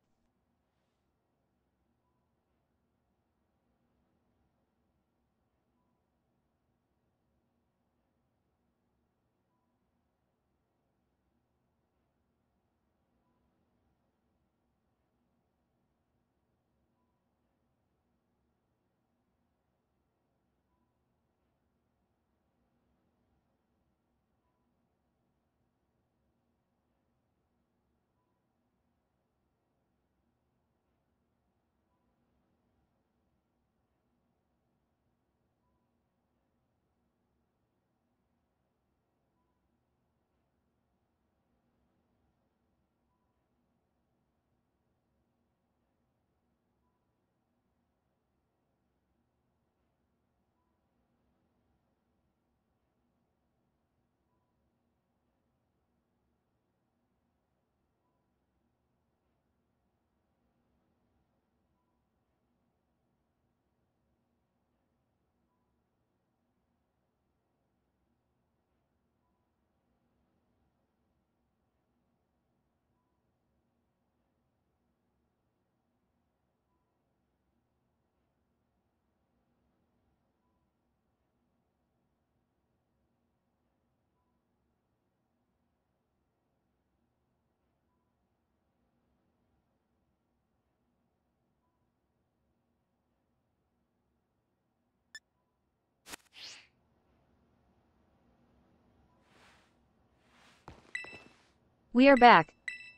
We are back.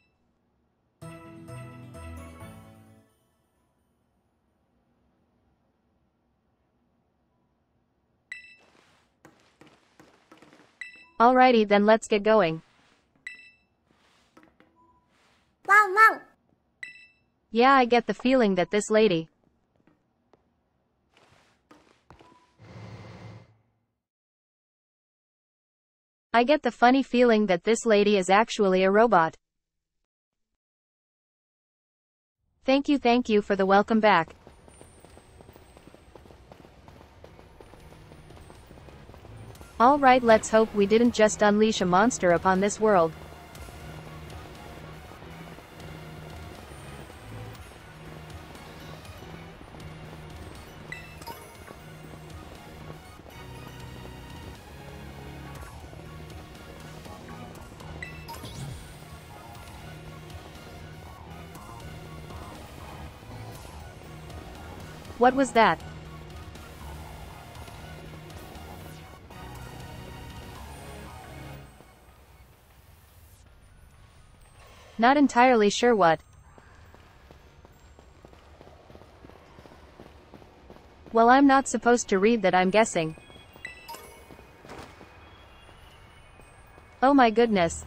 Alrighty then, let's get going. Wow, wow. Yeah, I get the feeling that this lady. I get the funny feeling that this lady is actually a robot. Thank you, thank you for the welcome back. Alright, let's hope we didn't just unleash a monster upon this world. What was that? Not entirely sure what. Well, I'm not supposed to read that, I'm guessing. Oh my goodness.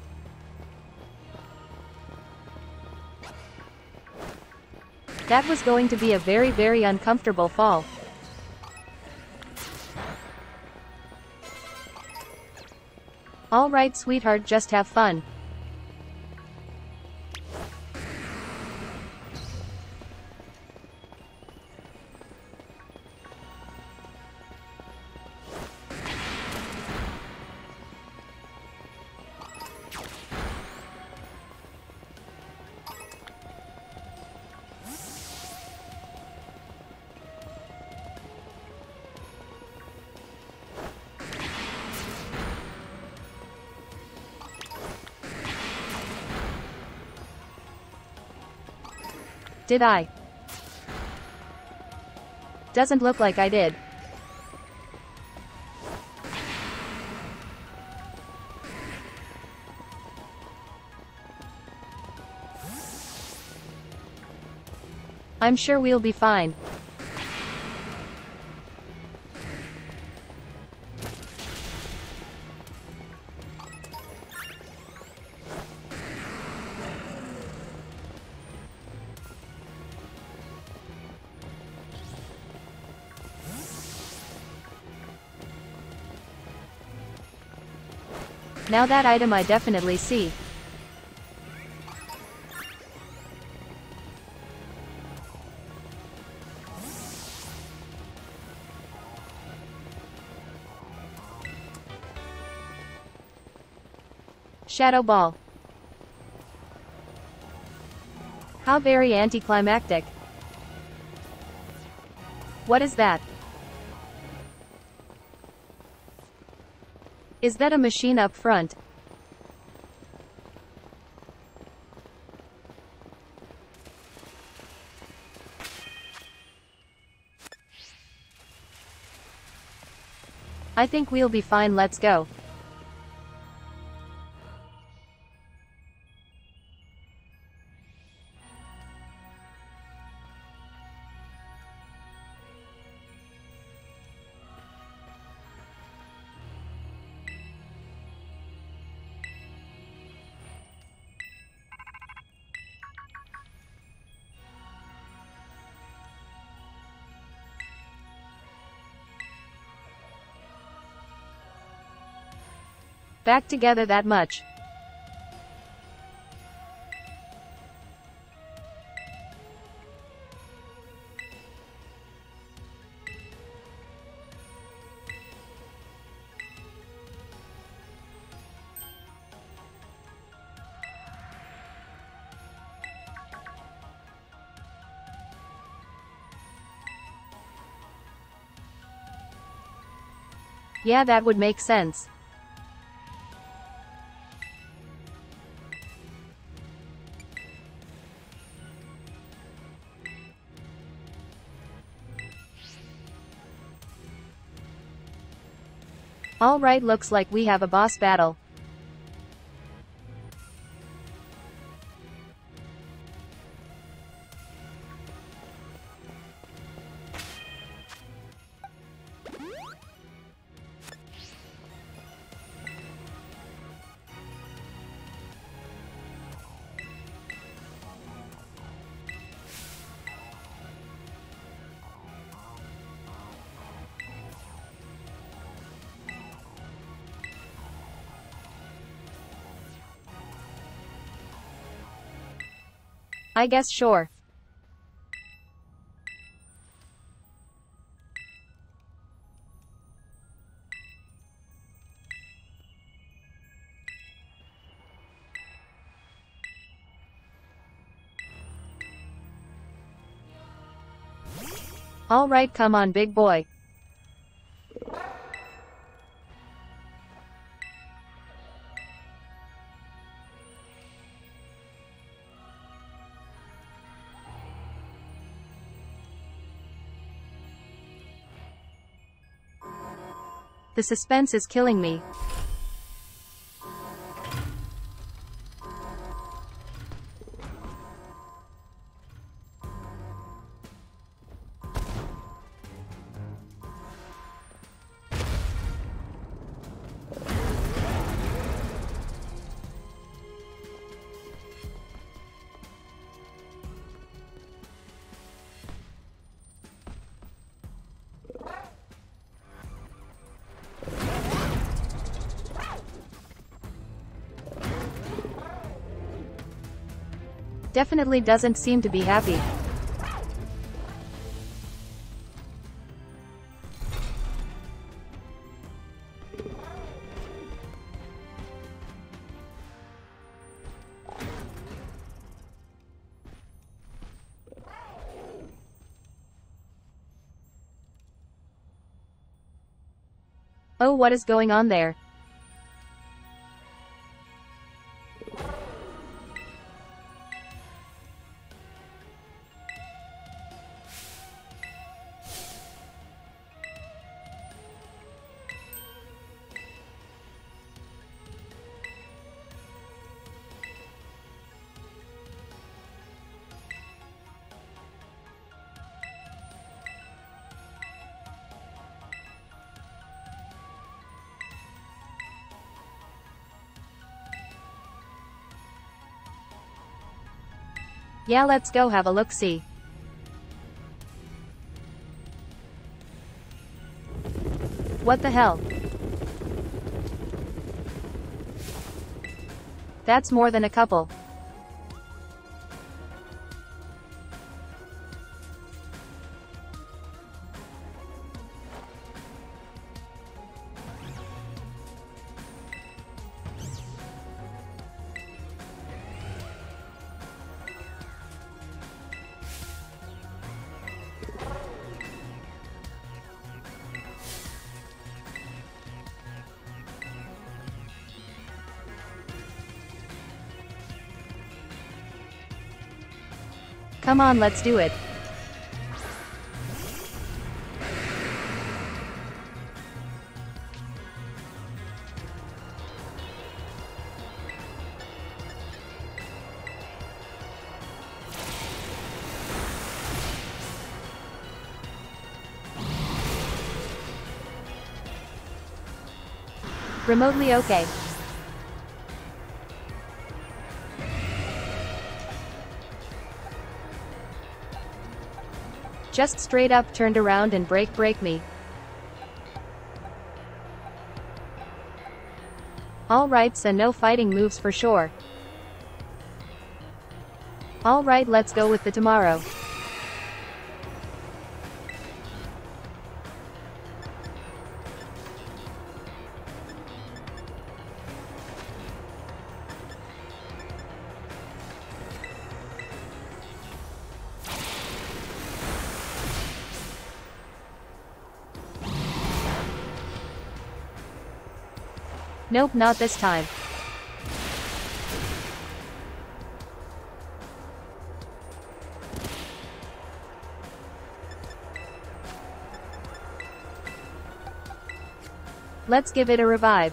That was going to be a very, very uncomfortable fall. Alright, sweetheart, just have fun. Did I? Doesn't look like I did. I'm sure we'll be fine. Now that item I definitely see. Shadow Ball. How very anticlimactic. What is that? Is that a machine up front? I think we'll be fine, let's go. Back together that much. Yeah, that would make sense. Alright, looks like we have a boss battle. I guess sure. Alright, come on, big boy. The suspense is killing me. Definitely doesn't seem to be happy. Oh, what is going on there? Yeah, let's go have a look-see. What the hell? That's more than a couple. Come on, let's do it. Remotely okay. Just straight up turned around and break break me. Alright, so no fighting moves for sure. Alright, let's go with the tomorrow. Nope, not this time. Let's give it a revive.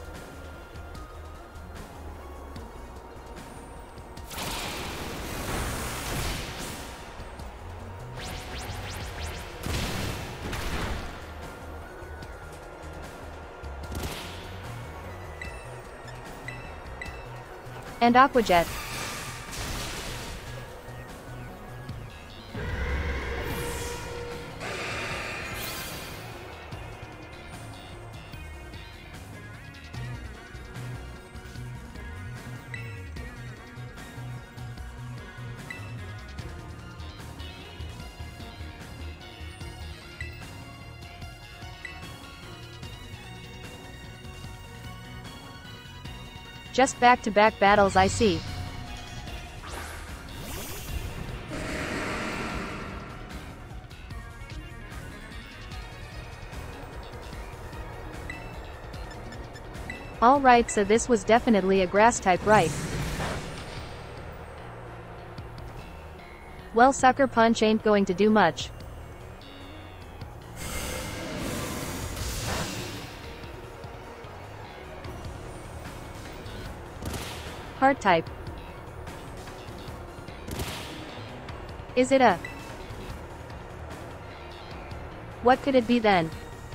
And Aqua Jet. Just back-to-back battles, I see. Alright, so this was definitely a grass type, right? Well, Sucker Punch ain't going to do much. Hard type. Is it a... What could it be then?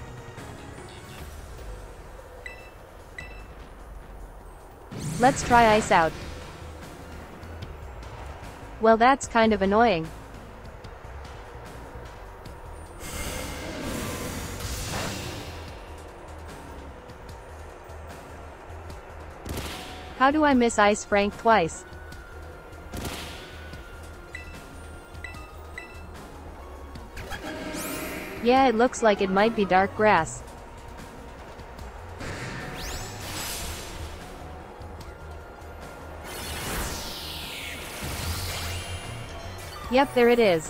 Let's try Ice out. Well, that's kind of annoying. How do I miss Ice Frank twice? Yeah, it looks like it might be dark grass. Yep, there it is.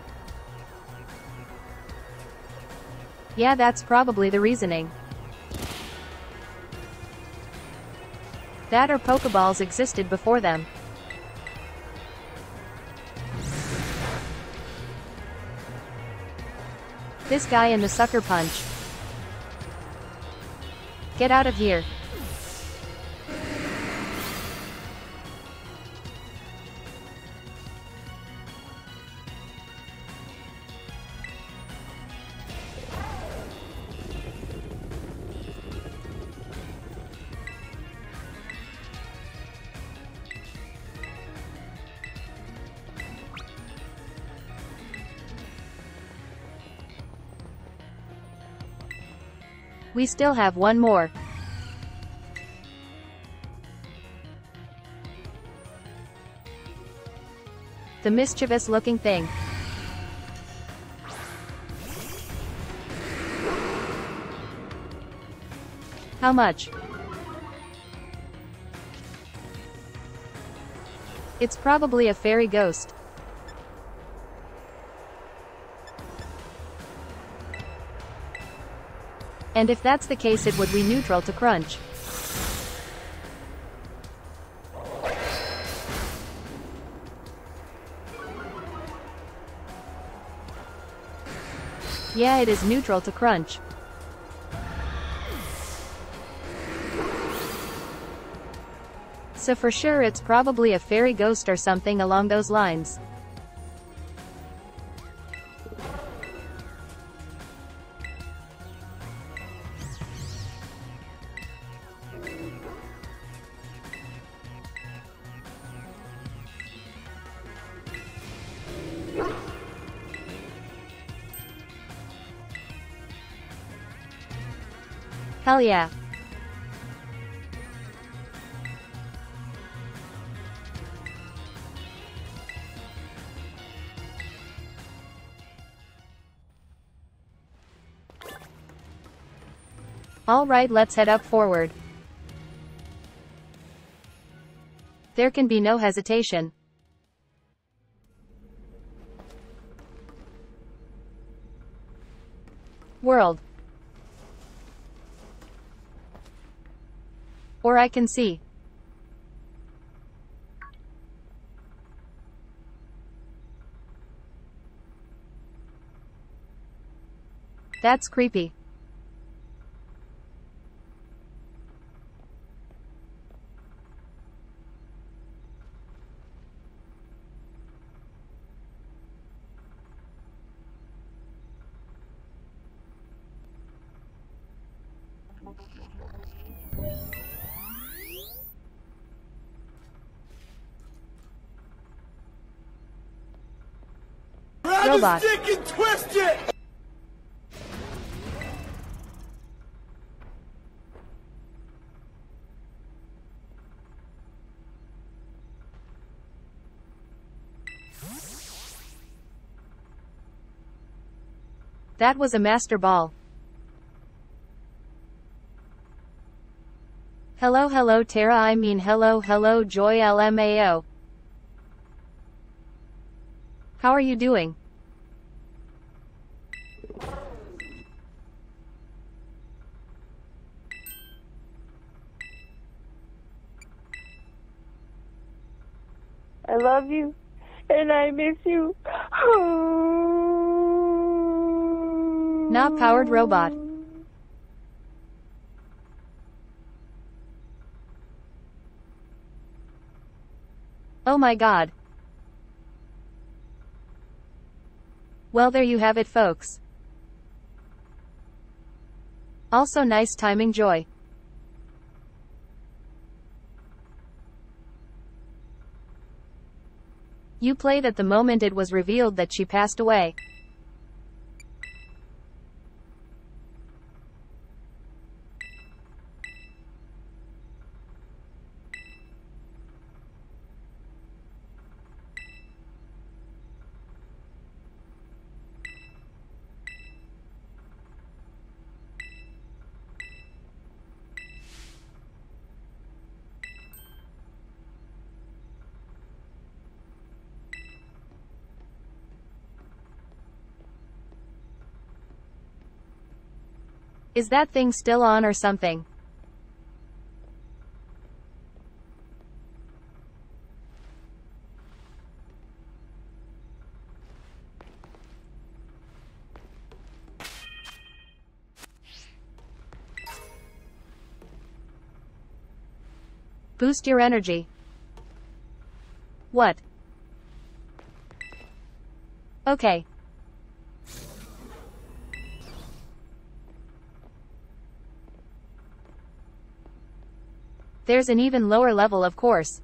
Yeah, that's probably the reasoning. That or Pokeballs existed before them. This guy and the Sucker Punch. Get out of here. We still have one more. The mischievous-looking thing. How much? It's probably a fairy ghost. And if that's the case, it would be neutral to Crunch. Yeah, it is neutral to crunch. So for sure it's probably a fairy ghost or something along those lines. Hell yeah. Alright, let's head up forward. There can be no hesitation. World. Or I can see. That's creepy. Robot. Twist it! That was a master ball. Hello hello Terra, I mean hello hello Joy L M A O. How are you doing? I love you, and I miss you. Not powered robot. Oh my god. Well, there you have it, folks. Also nice timing, Joy. You played at the moment it was revealed that she passed away. Is that thing still on or something? Boost your energy. What? Okay. There's an even lower level, of course.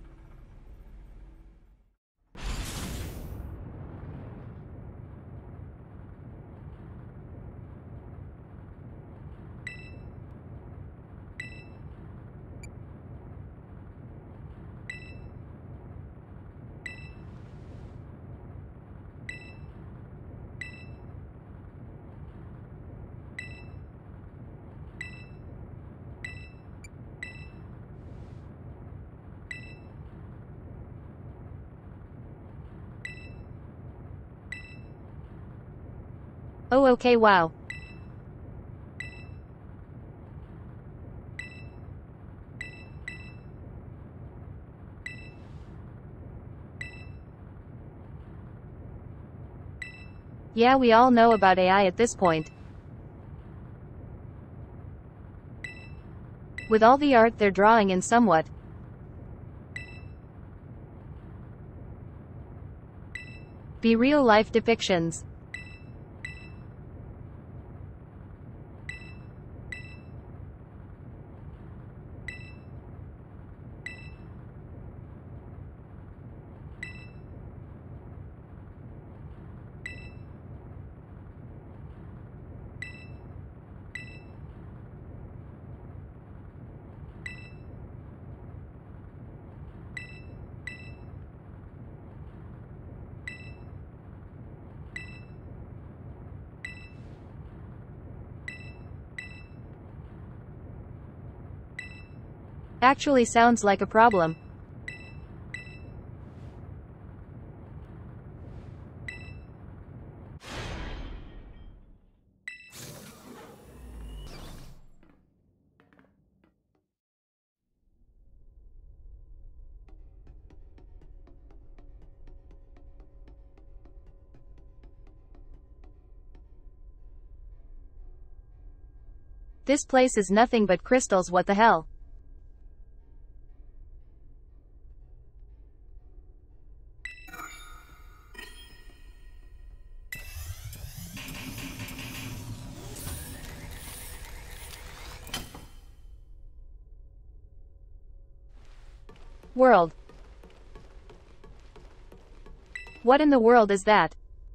Oh okay, wow. Yeah, we all know about A I at this point. With all the art they're drawing in somewhat. Be real-life depictions. Actually sounds like a problem. This place is nothing but crystals, what the hell? World. What in the world is that?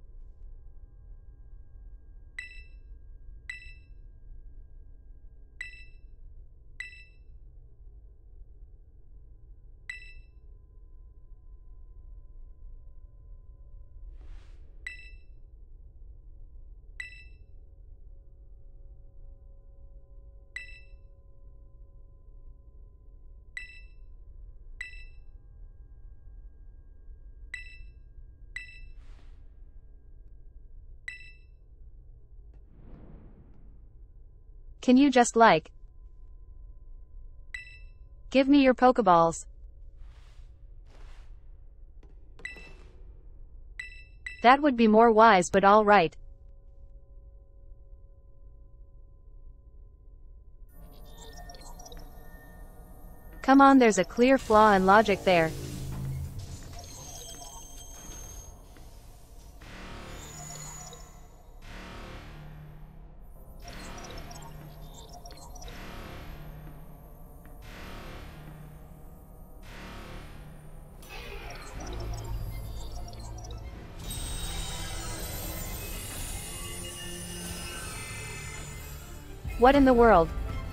Can you just like give me your Pokeballs? That would be more wise, but all right. Come on, there's a clear flaw in logic there. What in the world?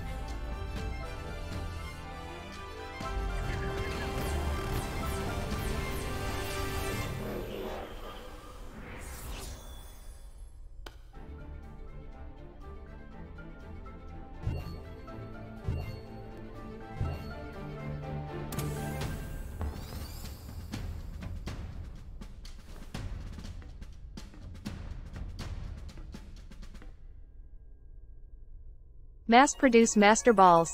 Mass-produce Master Balls.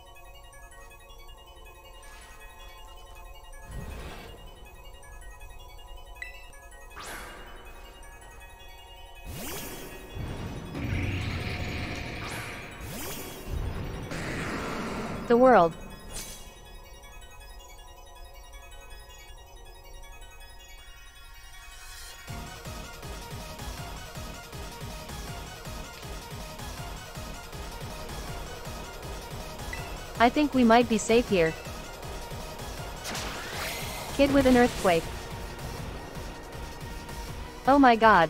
The world. I think we might be safe here. Kid with an earthquake. Oh my god.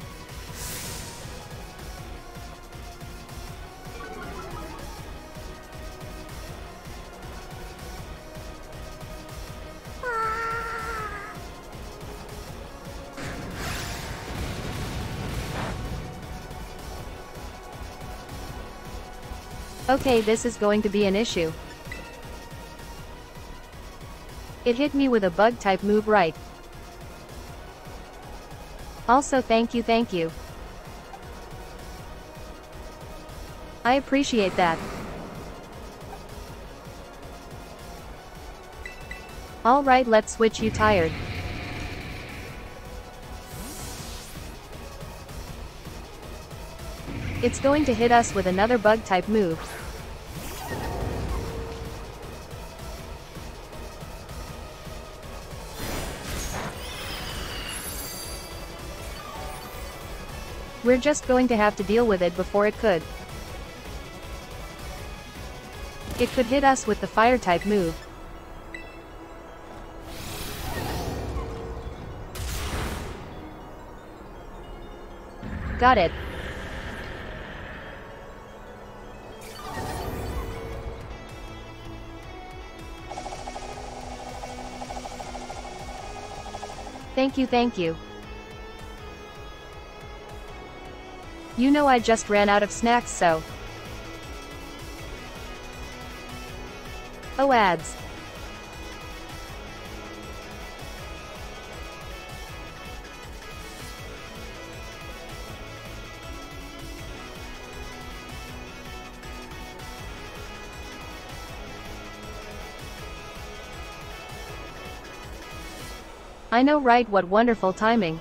Okay, this is going to be an issue. It hit me with a bug-type move, right? Also, thank you, thank you. I appreciate that. Alright, let's switch. You tired? It's going to hit us with another bug-type move. We're just going to have to deal with it before it could. It could hit us with the fire-type move. Got it. Thank you, thank you. You know I just ran out of snacks, so... Oh, ads. I know, right? What wonderful timing.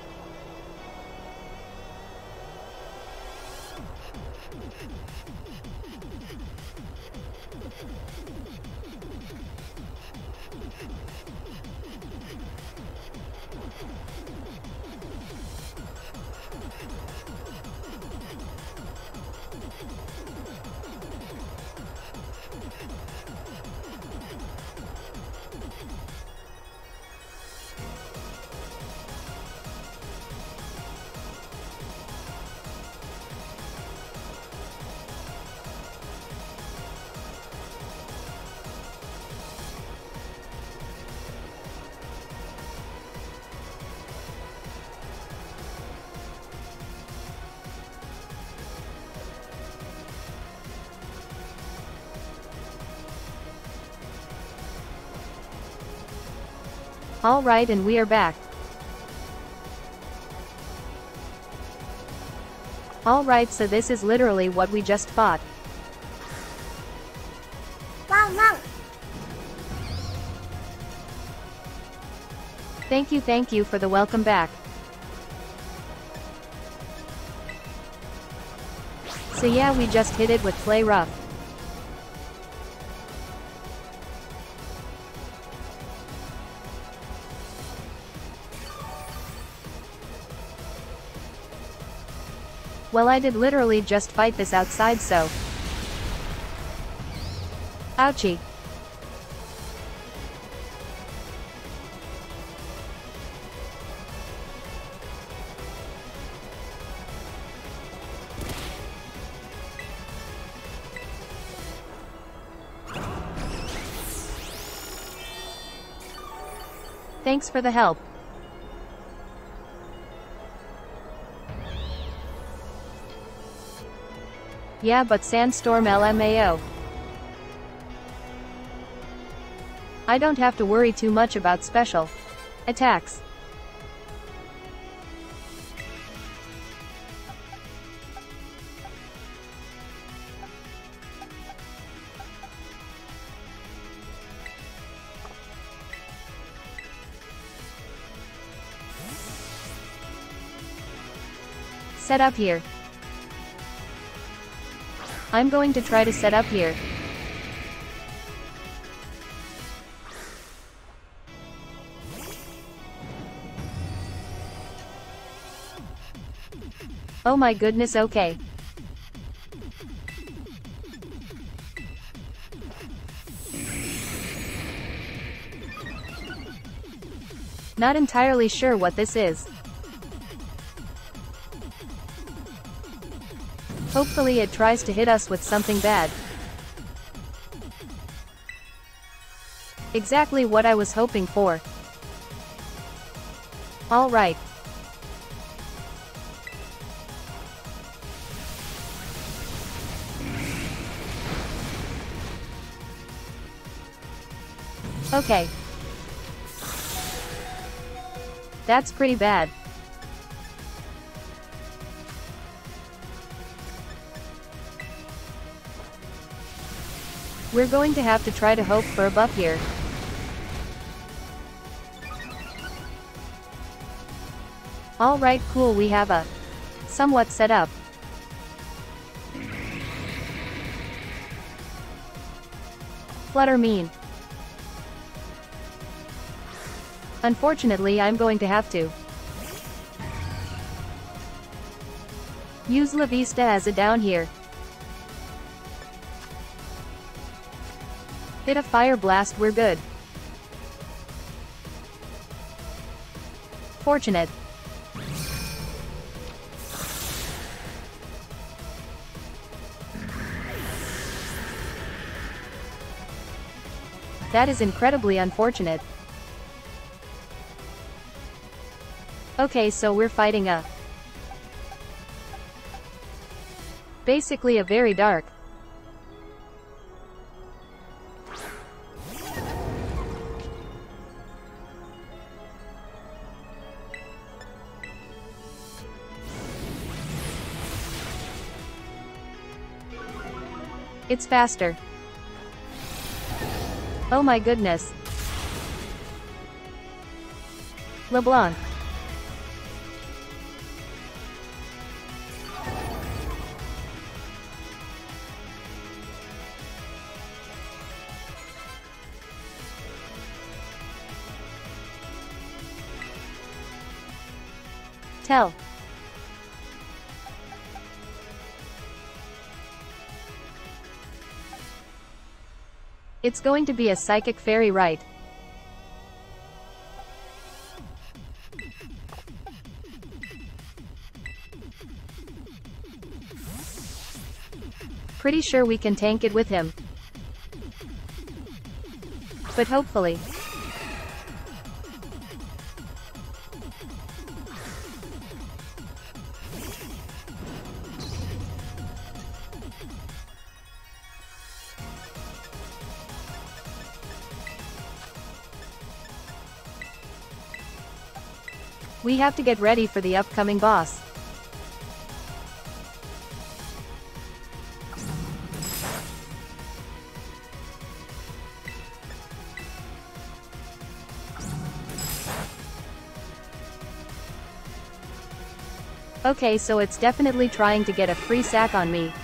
Alright, and we are back. Alright, so this is literally what we just fought. Wow, wow. Thank you, thank you for the welcome back. So yeah, we just hit it with Play Rough. Well, I did literally just fight this outside, so... Ouchie. Thanks for the help. Yeah, but Sandstorm L M A O. I don't have to worry too much about special attacks. Set up here. I'm going to try to set up here. Oh my goodness, okay. Not entirely sure what this is. Hopefully it tries to hit us with something bad. Exactly what I was hoping for. Alright. Okay. That's pretty bad. We're going to have to try to hope for a buff here. Alright, cool, we have a somewhat set up. Flutter mean. Unfortunately, I'm going to have to use La Vista as a down here. Hit a Fire Blast, we're good. Fortunate. That is incredibly unfortunate. Okay, so we're fighting a... basically a very dark. It's faster. Oh my goodness. LeBlanc. Tell. It's going to be a Psychic Fairy, right? Pretty sure we can tank it with him. But hopefully. We have to get ready for the upcoming boss. Okay, so it's definitely trying to get a free sack on me.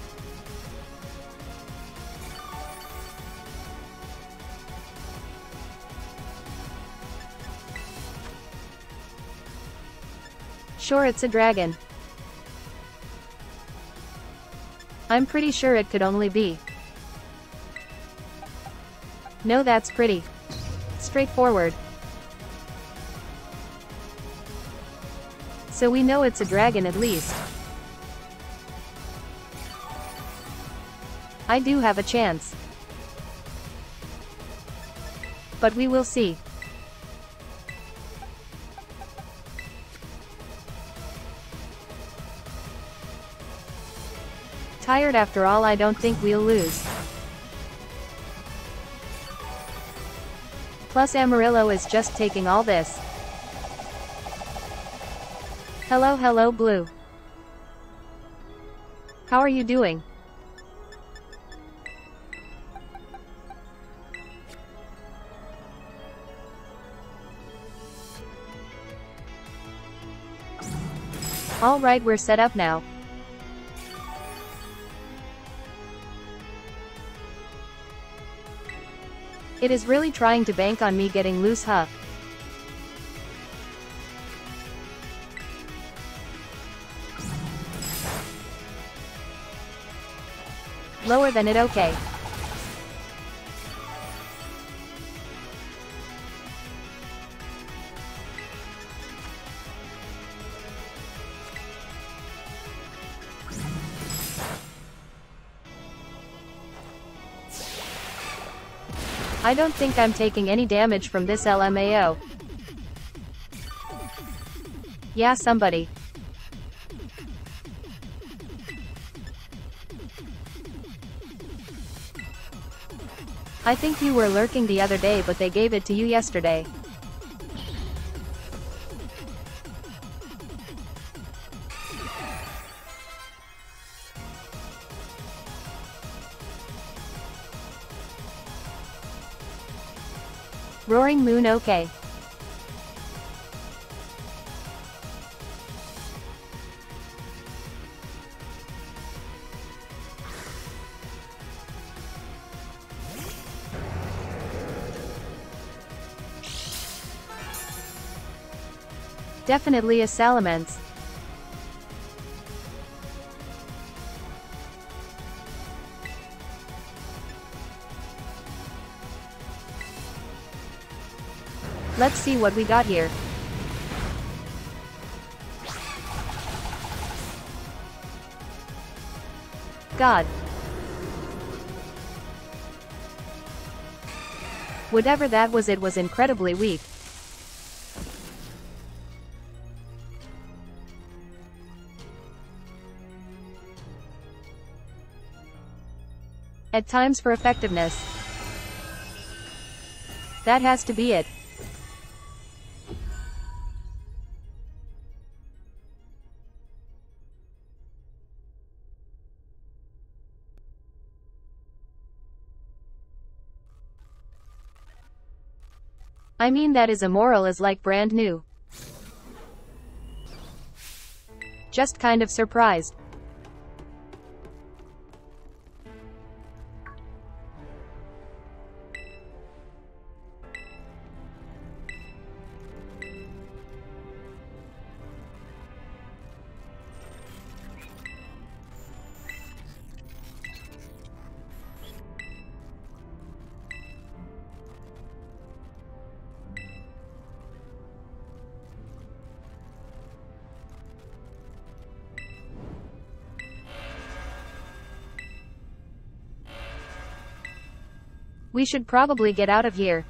Sure, it's a dragon. I'm pretty sure it could only be. No, that's pretty straightforward. So we know it's a dragon at least. I do have a chance. But we will see. Tired after all, I don't think we'll lose. Plus Amarillo is just taking all this. Hello, hello, Blue. How are you doing? All right, we're set up now. It is really trying to bank on me getting loose, huh? Lower than it, okay. I don't think I'm taking any damage from this L M A O. Yeah, somebody. I think you were lurking the other day, but they gave it to you yesterday. Roaring Moon, okay. Definitely a Salamence. Let's see what we got here. God. Whatever that was, it was incredibly weak. At times for effectiveness. That has to be it. I mean, that is immoral is like brand new. Just kind of surprised. We should probably get out of here.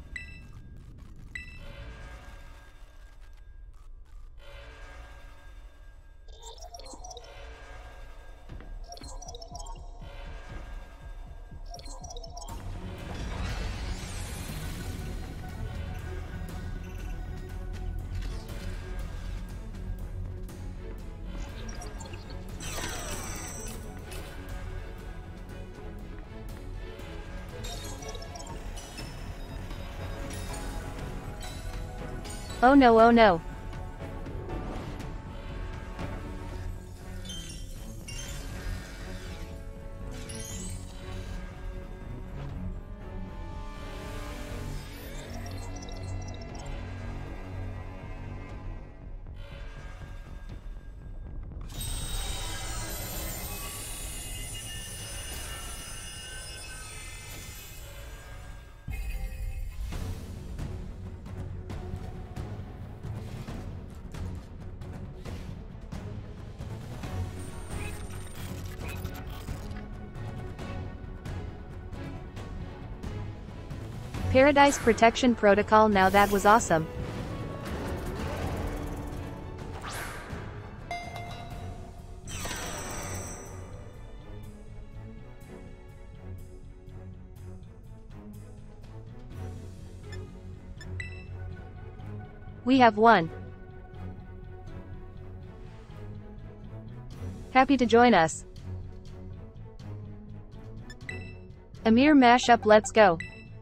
Oh no, oh no. Paradise Protection Protocol, now that was awesome. We have won. Happy to join us. Amir mashup, let's go.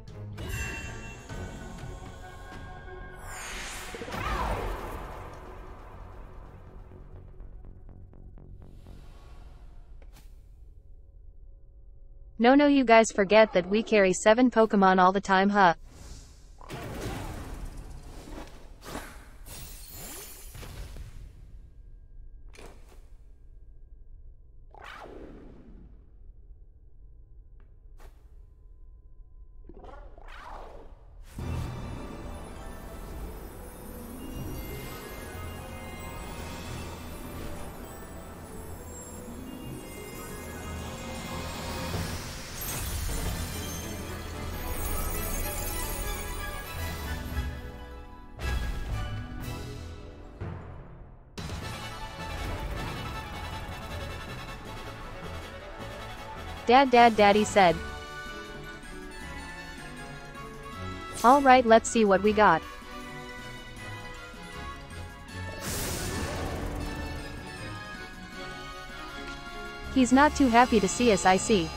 No no, you guys forget that we carry seven Pokemon all the time, huh? Dad dad daddy said. Alright, let's see what we got. He's not too happy to see us, I see.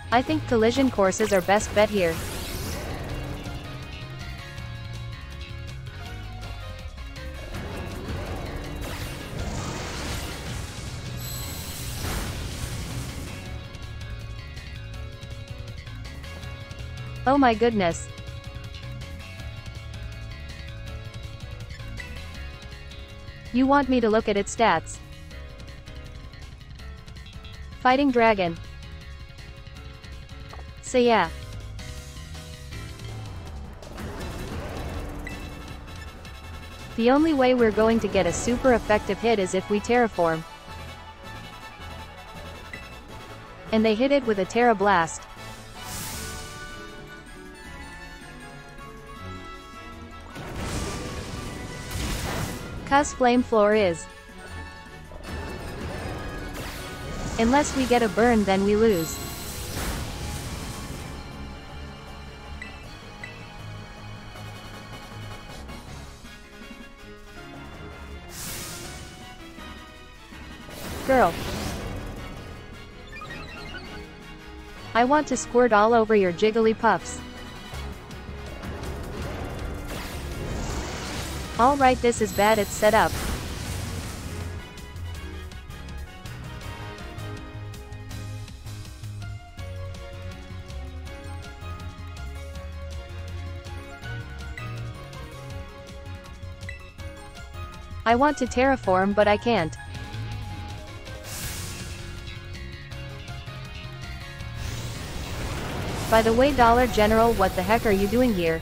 I think collision courses are best bet here. Oh my goodness. You want me to look at its stats? Fighting dragon. So yeah. The only way we're going to get a super effective hit is if we terraform. And they hit it with a Terra Blast. Cuz flame floor is. Unless we get a burn, then we lose. Girl. I want to squirt all over your Jigglypuffs. Alright, this is bad, it's set up. I want to terraform, but I can't. By the way, Dollar General, what the heck are you doing here?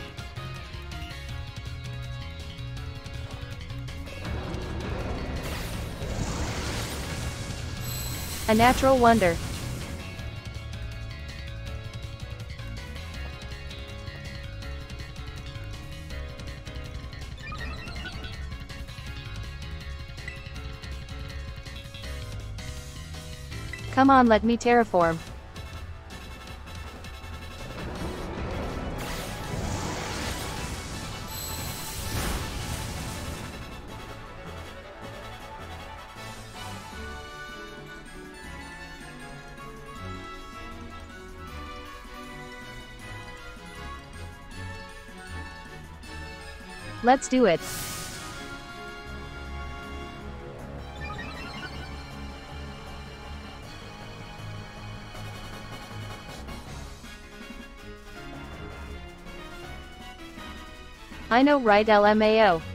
A natural wonder. Come on, let me terraform. Let's do it. I know, right, L M A O.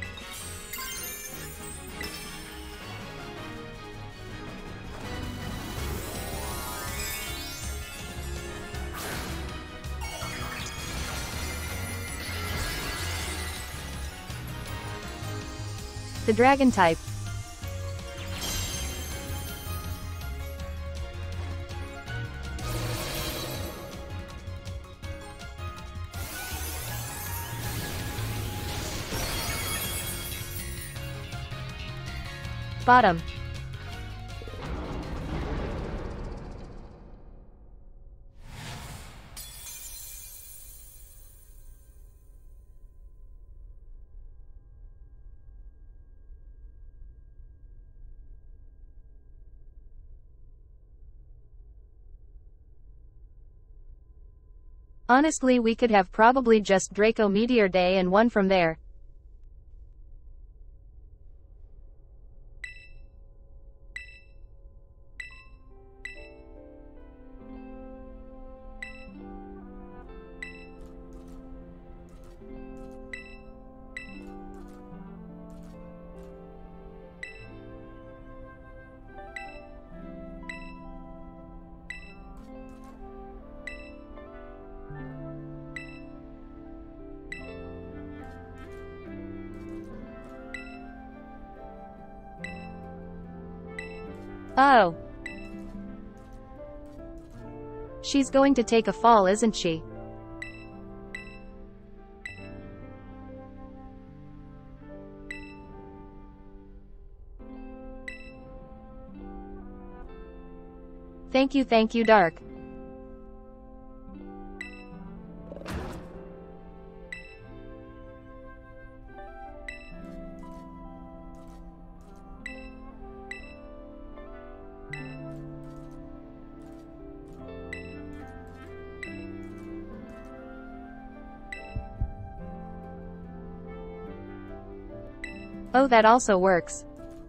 The dragon type. Bottom. Honestly, we could have probably just Draco Meteor Day and won from there. Oh. She's going to take a fall, isn't she? Thank you, thank you, Dark. Oh, that also works.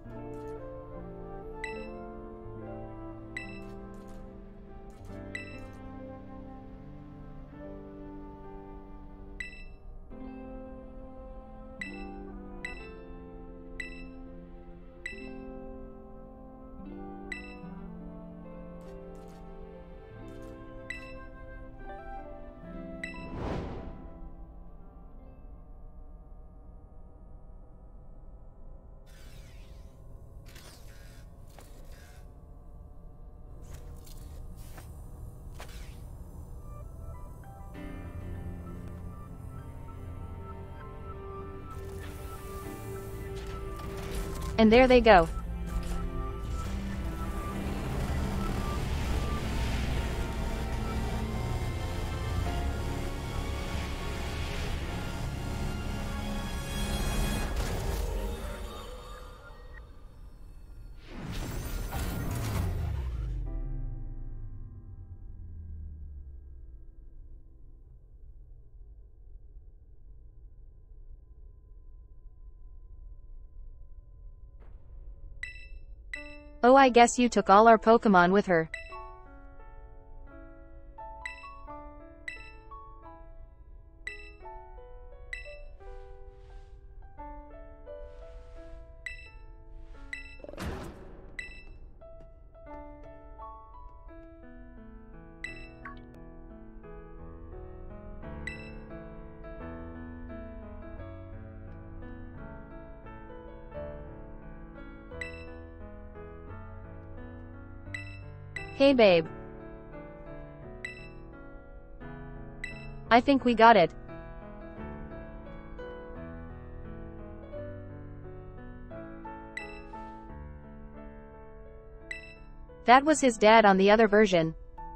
And there they go. Oh, I guess you took all our Pokemon with her. Hey babe. I think we got it. That was his dad on the other version.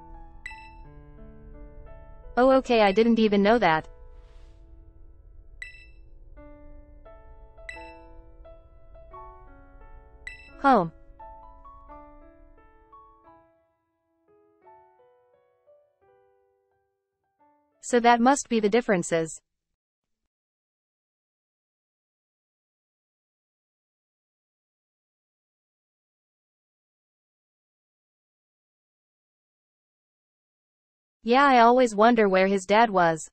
Oh, okay, I didn't even know that. Home. So that must be the differences. Yeah, I always wonder where his dad was.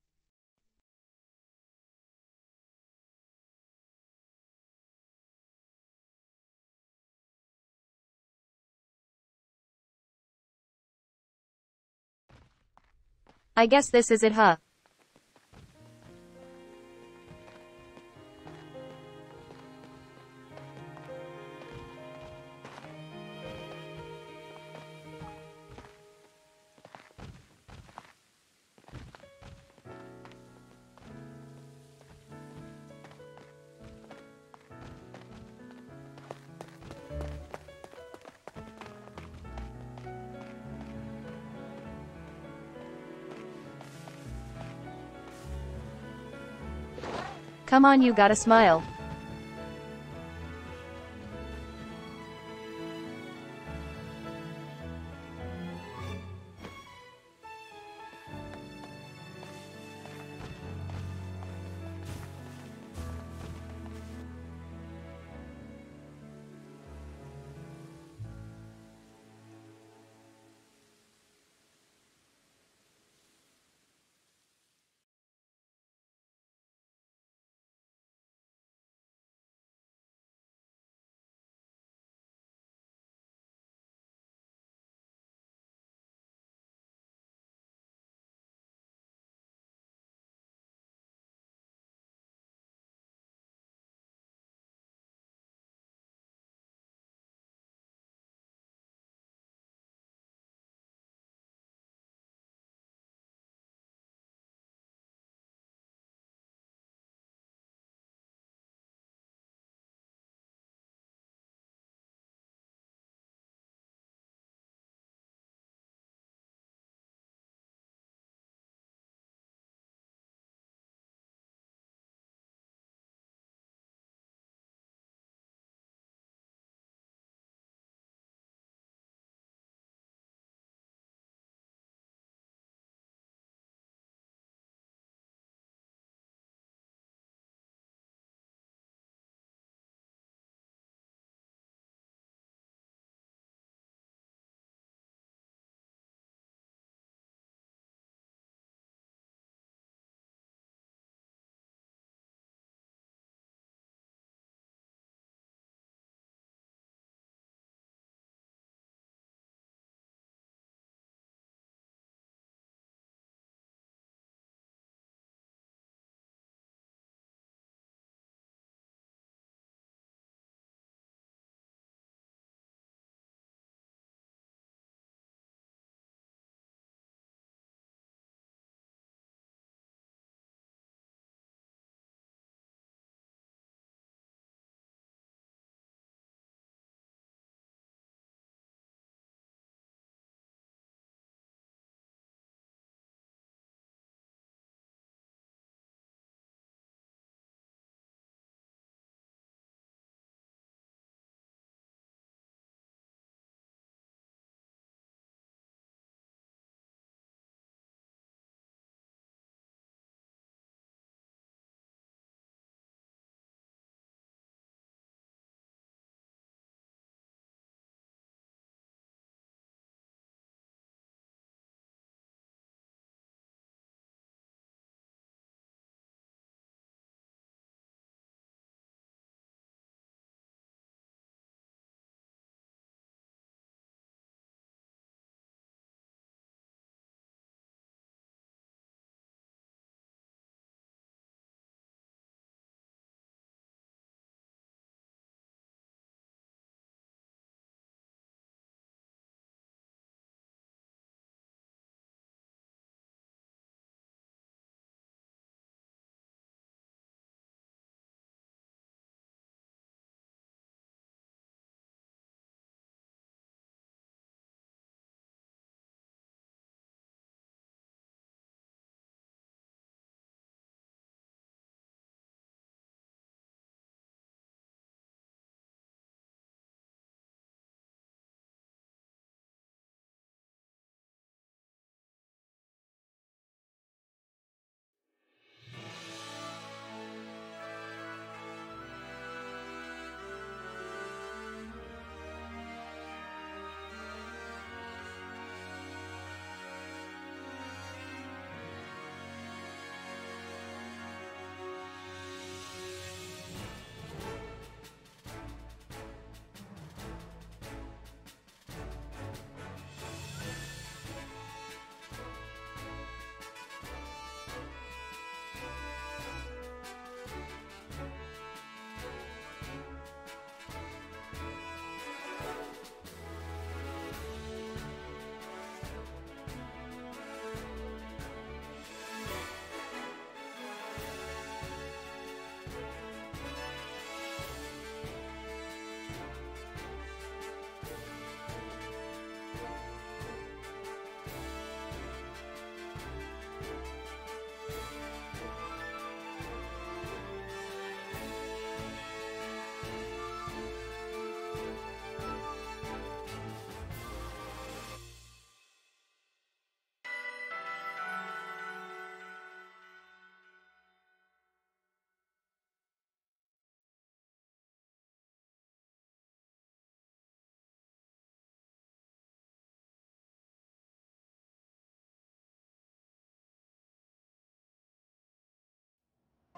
I guess this is it, huh? Come on, you gotta smile.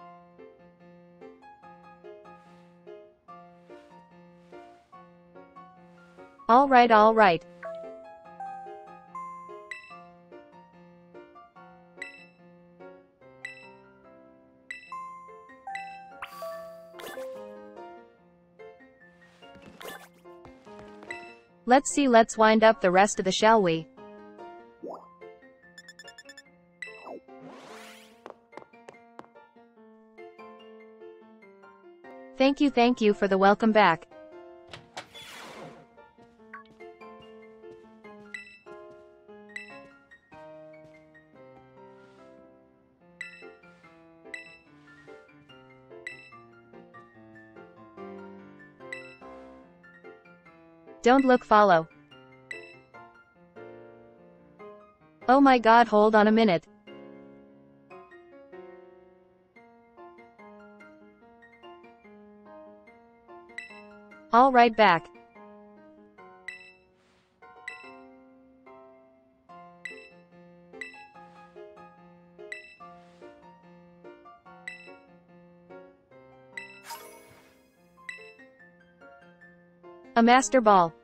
Alright, alright. Let's see, let's wind up the rest of the shall we? Thank you, thank you for the welcome back. Don't look, follow. Oh my god, hold on a minute. All right, back. A master ball.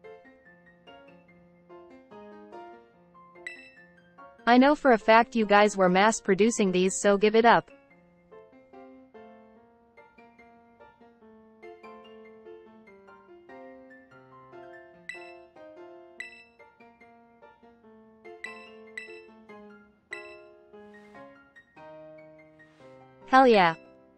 I know for a fact you guys were mass producing these, so give it up. Hell yeah.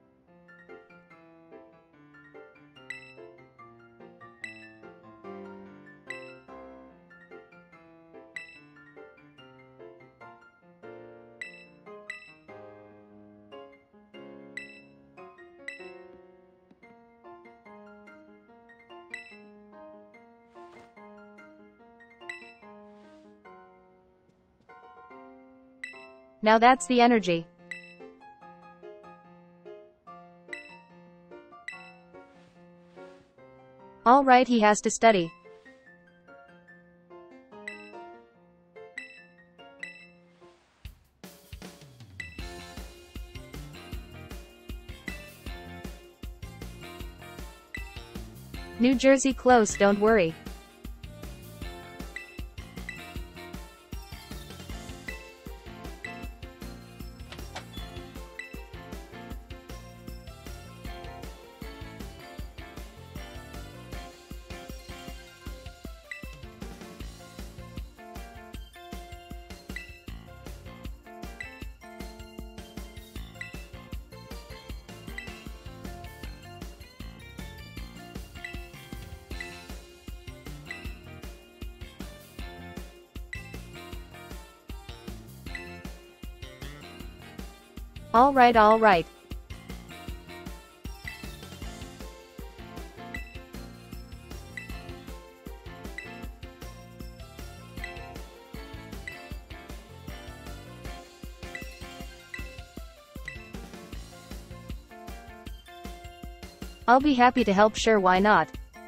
Now that's the energy. All right, he has to study. New Jersey close, don't worry. All right, all right. I'll be happy to help, sure, why not?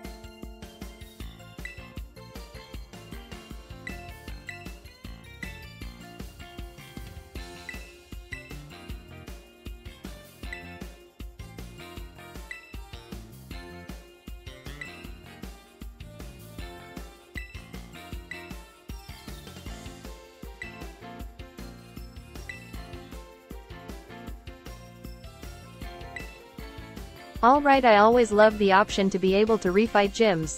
Alright, I always loved the option to be able to refight gyms.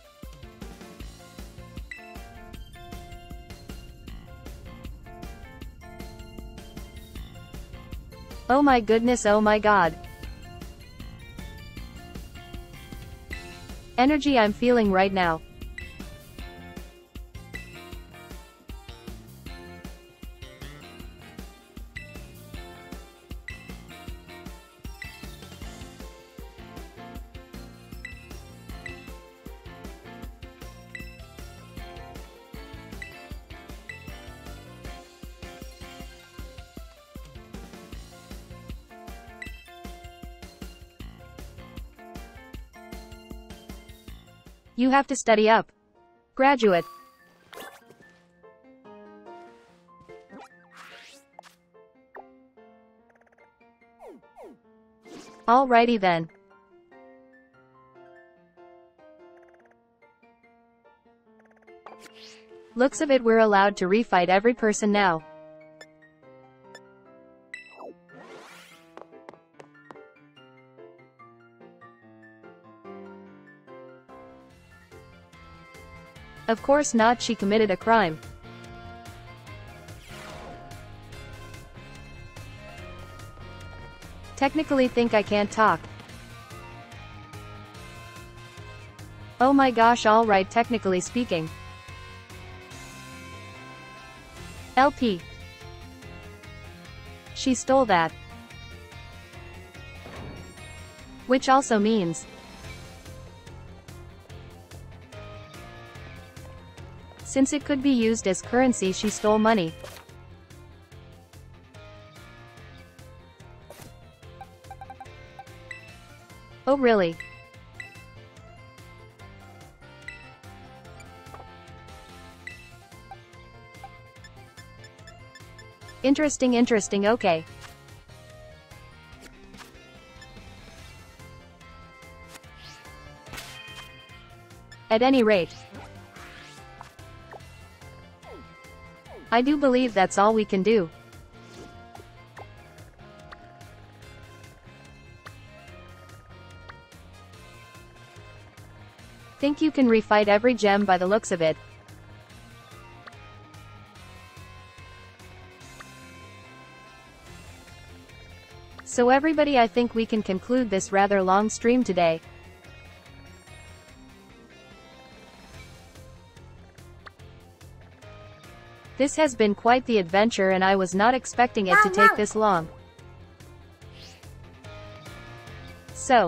Oh my goodness, oh my god. Energy I'm feeling right now. You have to study up. Graduate. Alrighty then. Looks of it we're allowed to refight every person now. Of course not, she committed a crime. Technically think I can't talk. Oh my gosh, alright, technically speaking. L P. She stole that. Which also means since it could be used as currency, she stole money. Oh really? Interesting, interesting, okay. At any rate, I do believe that's all we can do. Think you can refight every gem by the looks of it. So everybody, I think we can conclude this rather long stream today. This has been quite the adventure and I was not expecting it to take this long. So,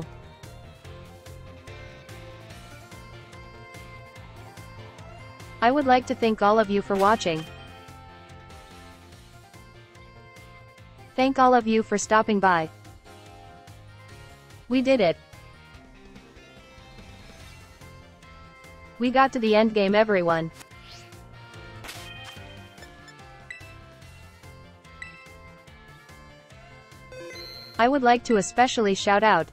I would like to thank all of you for watching. Thank all of you for stopping by. We did it. We got to the end game, everyone. I would like to especially shout out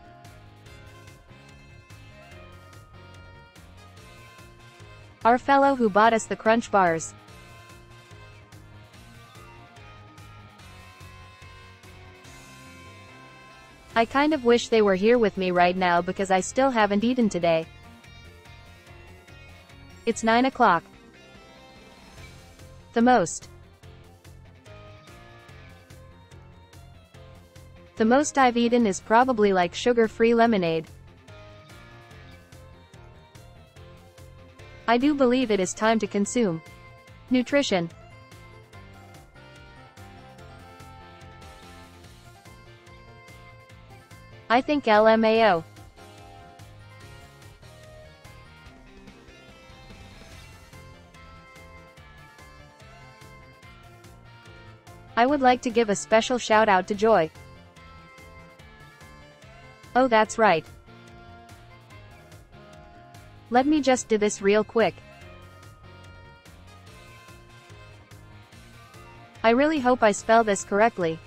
our fellow who bought us the crunch bars. I kind of wish they were here with me right now because I still haven't eaten today. It's nine o'clock. The most. The most I've eaten is probably like sugar-free lemonade. I do believe it is time to consume nutrition. I think L M A O. I would like to give a special shout out to Joy. Oh, that's right. Let me just do this real quick. I really hope I spell this correctly.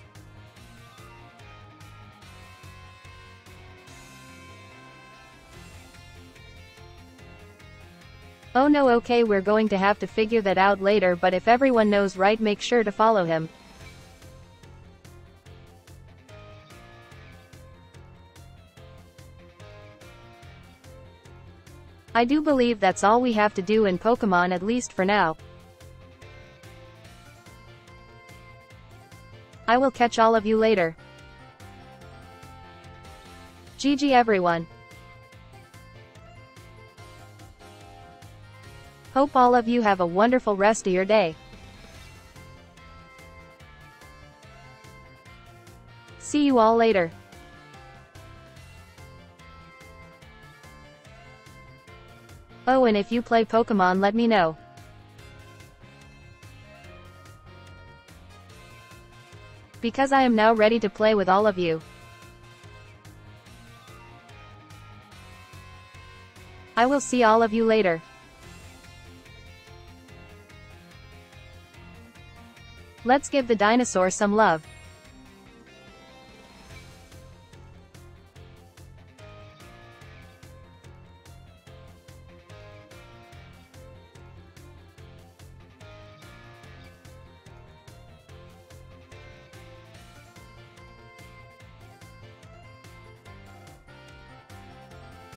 Oh no, okay, we're going to have to figure that out later, but if everyone knows right, make sure to follow him. I do believe that's all we have to do in Pokemon, at least for now. I will catch all of you later. G G everyone. Hope all of you have a wonderful rest of your day. See you all later. Oh, and if you play Pokemon, let me know. Because I am now ready to play with all of you. I will see all of you later. Let's give the dinosaur some love.